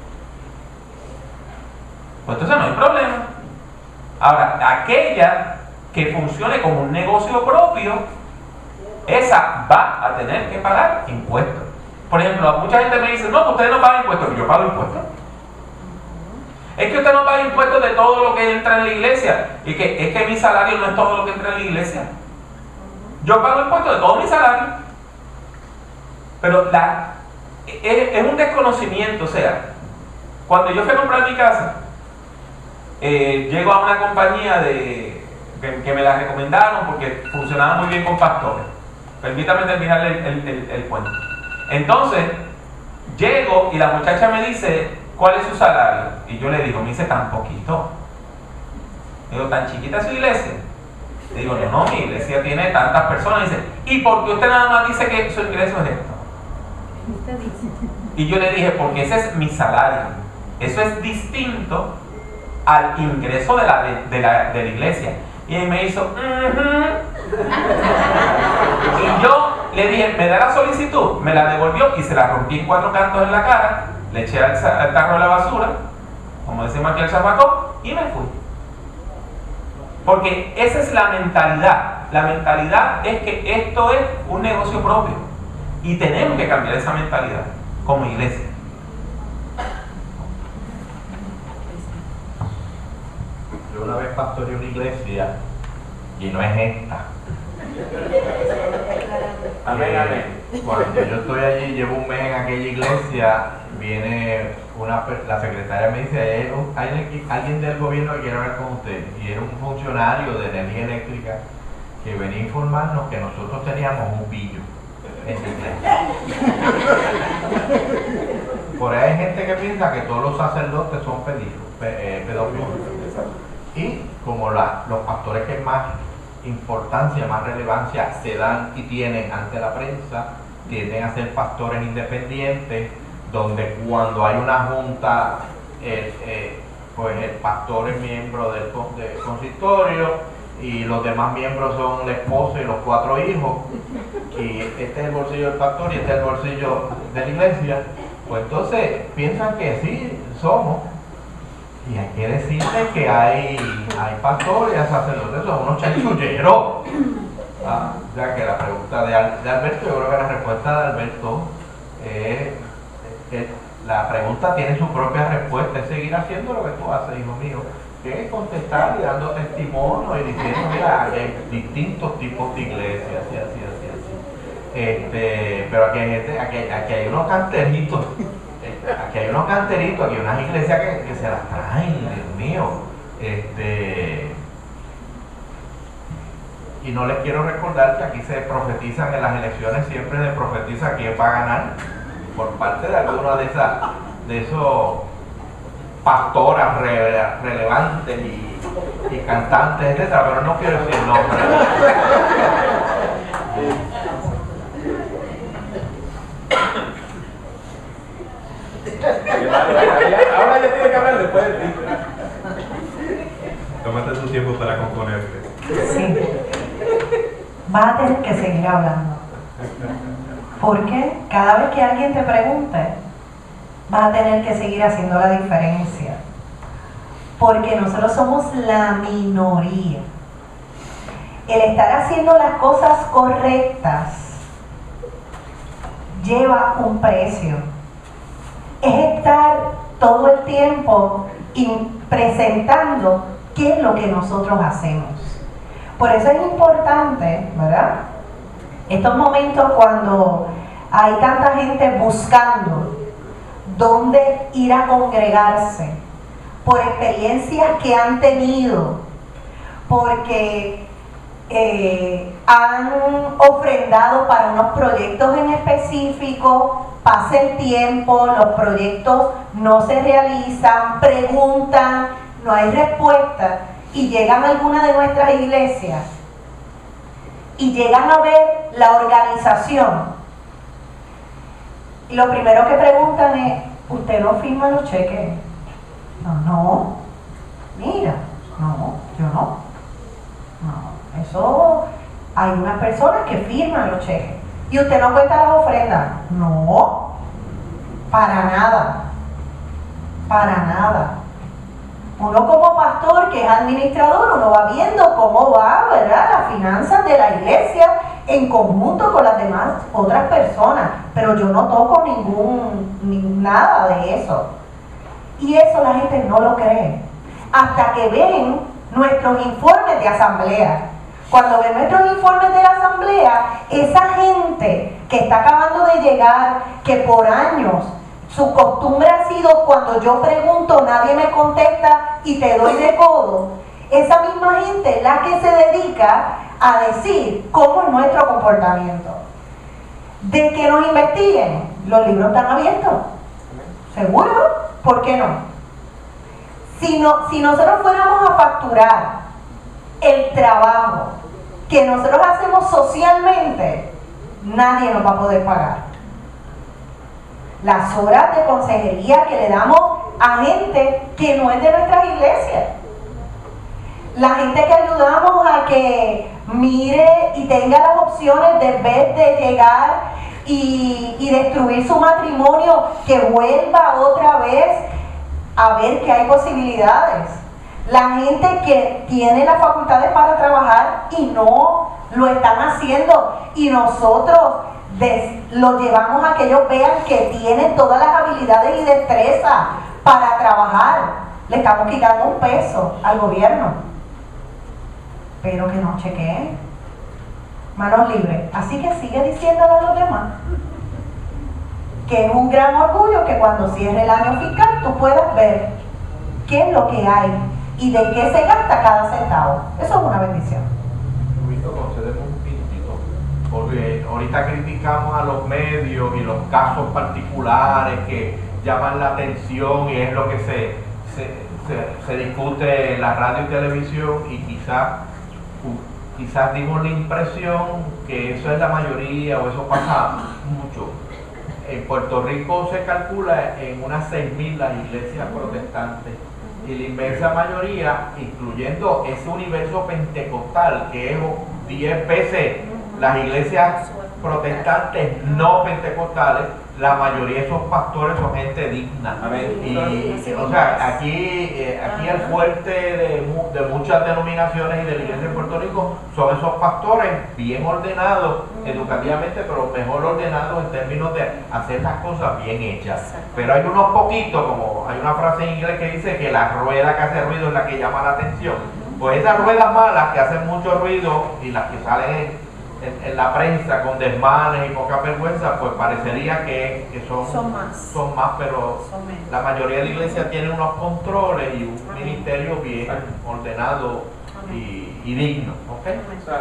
pues entonces no hay problema. Ahora, aquella que funcione como un negocio propio, esa va a tener que pagar impuestos. Por ejemplo, mucha gente me dice, no, ustedes no pagan impuestos. Yo pago impuestos. Es que usted no paga impuestos de todo lo que entra en la iglesia, y que es que mi salario no es todo lo que entra en la iglesia. Yo pago impuestos de todo mi salario. Pero es un desconocimiento. O sea, cuando yo fui a comprar mi casa, llego a una compañía que me la recomendaron porque funcionaba muy bien con pastores. Permítame terminar el cuento. Entonces, llego y la muchacha me dice, ¿cuál es su salario? Y yo le digo, me dice, tan poquito. Digo, ¿tan chiquita es su iglesia? Le digo, no, mi iglesia tiene tantas personas. Dice, ¿y por qué usted nada más dice que su ingreso es esto? Y yo le dije, porque ese es mi salario. Eso es distinto al ingreso de la iglesia. Y él me hizo, y yo le dije, ¿me da la solicitud? Me la devolvió y se la rompí en 4 cantos en la cara, le eché al tarro de la basura, como decimos aquí al chapacón, y me fui. Porque esa es la mentalidad. La mentalidad es que esto es un negocio propio. Y tenemos que cambiar esa mentalidad como iglesia. Yo una vez pastoreé una iglesia, y no es esta. Amén, amén. Cuando yo estoy allí, llevo un mes en aquella iglesia, viene la secretaria me dice, hay alguien del gobierno que quiere hablar con usted. Y era un funcionario de energía eléctrica que venía a informarnos que nosotros teníamos un pillo en la iglesia. Por ahí hay gente que piensa que todos los sacerdotes son pedófilos. Y como los pastores que más importancia, más relevancia se dan y tienen ante la prensa, tienden a ser pastores independientes, donde cuando hay una junta, pues el pastor es miembro del consistorio y los demás miembros son la esposa y los 4 hijos, y este es el bolsillo del pastor y este es el bolsillo de la iglesia. Pues entonces piensan que sí somos. Y hay que decirle que hay pastores y sacerdotes, son unos chanchulleros. O sea que la pregunta de Alberto, yo creo que la respuesta de Alberto la pregunta tiene su propia respuesta, es seguir haciendo lo que tú haces, hijo mío, que es contestar y dando testimonio y diciendo, mira, hay distintos tipos de iglesias, así. Pero aquí hay gente, aquí hay unos canteritos. Aquí hay unos canteritos, aquí hay unas iglesias que se las traen, Dios mío. Y no les quiero recordar que aquí se profetizan en las elecciones, siempre se profetiza quién va a ganar por parte de alguna de esos pastoras relevantes y cantantes, etc. Pero no quiero decir nombres. Ahora ya tiene que hablar después de ti. Tómate tu tiempo para componerte. Sí. Vas a tener que seguir hablando. Porque cada vez que alguien te pregunte, vas a tener que seguir haciendo la diferencia. Porque nosotros somos la minoría. El estar haciendo las cosas correctas lleva un precio. Es estar todo el tiempo presentando qué es lo que nosotros hacemos. Por eso es importante, ¿verdad? Estos momentos cuando hay tanta gente buscando dónde ir a congregarse, por experiencias que han tenido, porque han ofrendado para unos proyectos en específico, pasa el tiempo, los proyectos no se realizan, preguntan, no hay respuesta, y llegan a alguna de nuestras iglesias y llegan a ver la organización. Y lo primero que preguntan es, ¿usted no firma los cheques? No, mira, no, yo no. No, eso hay unas personas que firman los cheques. ¿Y usted no cuenta las ofrendas? No, para nada, para nada. Uno como pastor que es administrador, uno va viendo cómo va, ¿verdad?, las finanzas de la iglesia en conjunto con las demás otras personas, pero yo no toco nada de eso. Y eso la gente no lo cree hasta que ven nuestros informes de asamblea. Cuando ven nuestros informes de la asamblea, esa gente que está acabando de llegar, que por años su costumbre ha sido cuando yo pregunto nadie me contesta y te doy de codo, esa misma gente es la que se dedica a decir cómo es nuestro comportamiento. De que nos investiguen, los libros están abiertos. ¿Seguro? ¿Por qué no? Si nosotros fuéramos a facturar el trabajo que nosotros hacemos socialmente, nadie nos va a poder pagar. Las horas de consejería que le damos a gente que no es de nuestras iglesias. La gente que ayudamos a que mire y tenga las opciones de vez de llegar y destruir su matrimonio, que vuelva otra vez a ver que hay posibilidades. La gente que tiene las facultades para trabajar y no lo están haciendo, y nosotros lo llevamos a que ellos vean que tienen todas las habilidades y destrezas para trabajar. Le estamos quitando un peso al gobierno, pero que nos chequeen. Manos libres. Así que sigue diciéndole a los demás que es un gran orgullo que cuando cierre el año fiscal tú puedas ver qué es lo que hay y de qué se gasta cada centavo. Eso es una bendición. Concedemos un minutito, porque ahorita criticamos a los medios y los casos particulares que llaman la atención, y es lo que se discute en la radio y televisión, y quizás dimos la impresión que eso es la mayoría, o eso pasa mucho. En Puerto Rico se calcula en unas 6.000 las iglesias protestantes, y la inmensa mayoría, incluyendo ese universo pentecostal, que es 10 veces las iglesias protestantes no pentecostales, la mayoría de esos pastores son gente digna. Y, o sea, aquí el fuerte de muchas denominaciones y de la iglesia de Puerto Rico son esos pastores bien ordenados educativamente, pero mejor ordenados en términos de hacer las cosas bien hechas. Pero hay unos poquitos, como hay una frase en inglés que dice que la rueda que hace ruido es la que llama la atención. Pues esas ruedas malas que hacen mucho ruido y las que salen en la prensa con desmanes y poca vergüenza, pues parecería que son más, pero la mayoría de la iglesia tiene unos controles y un ministerio bien ordenado y digno. ¿Okay?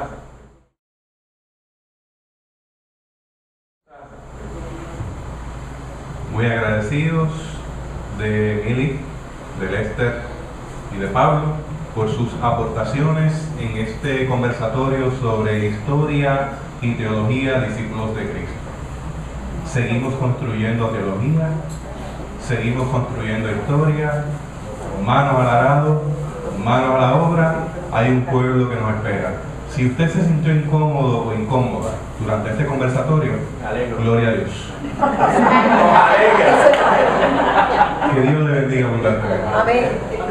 Muy agradecidos de Mili, de Lester y de Pablo por sus aportaciones en este conversatorio sobre historia y teología discípulos de Cristo. Seguimos construyendo teología, seguimos construyendo historia, manos al arado, manos a la obra. Hay un pueblo que nos espera. Si usted se sintió incómodo o incómoda durante este conversatorio, gloria a Dios. Que Dios le bendiga abundantemente. Amén.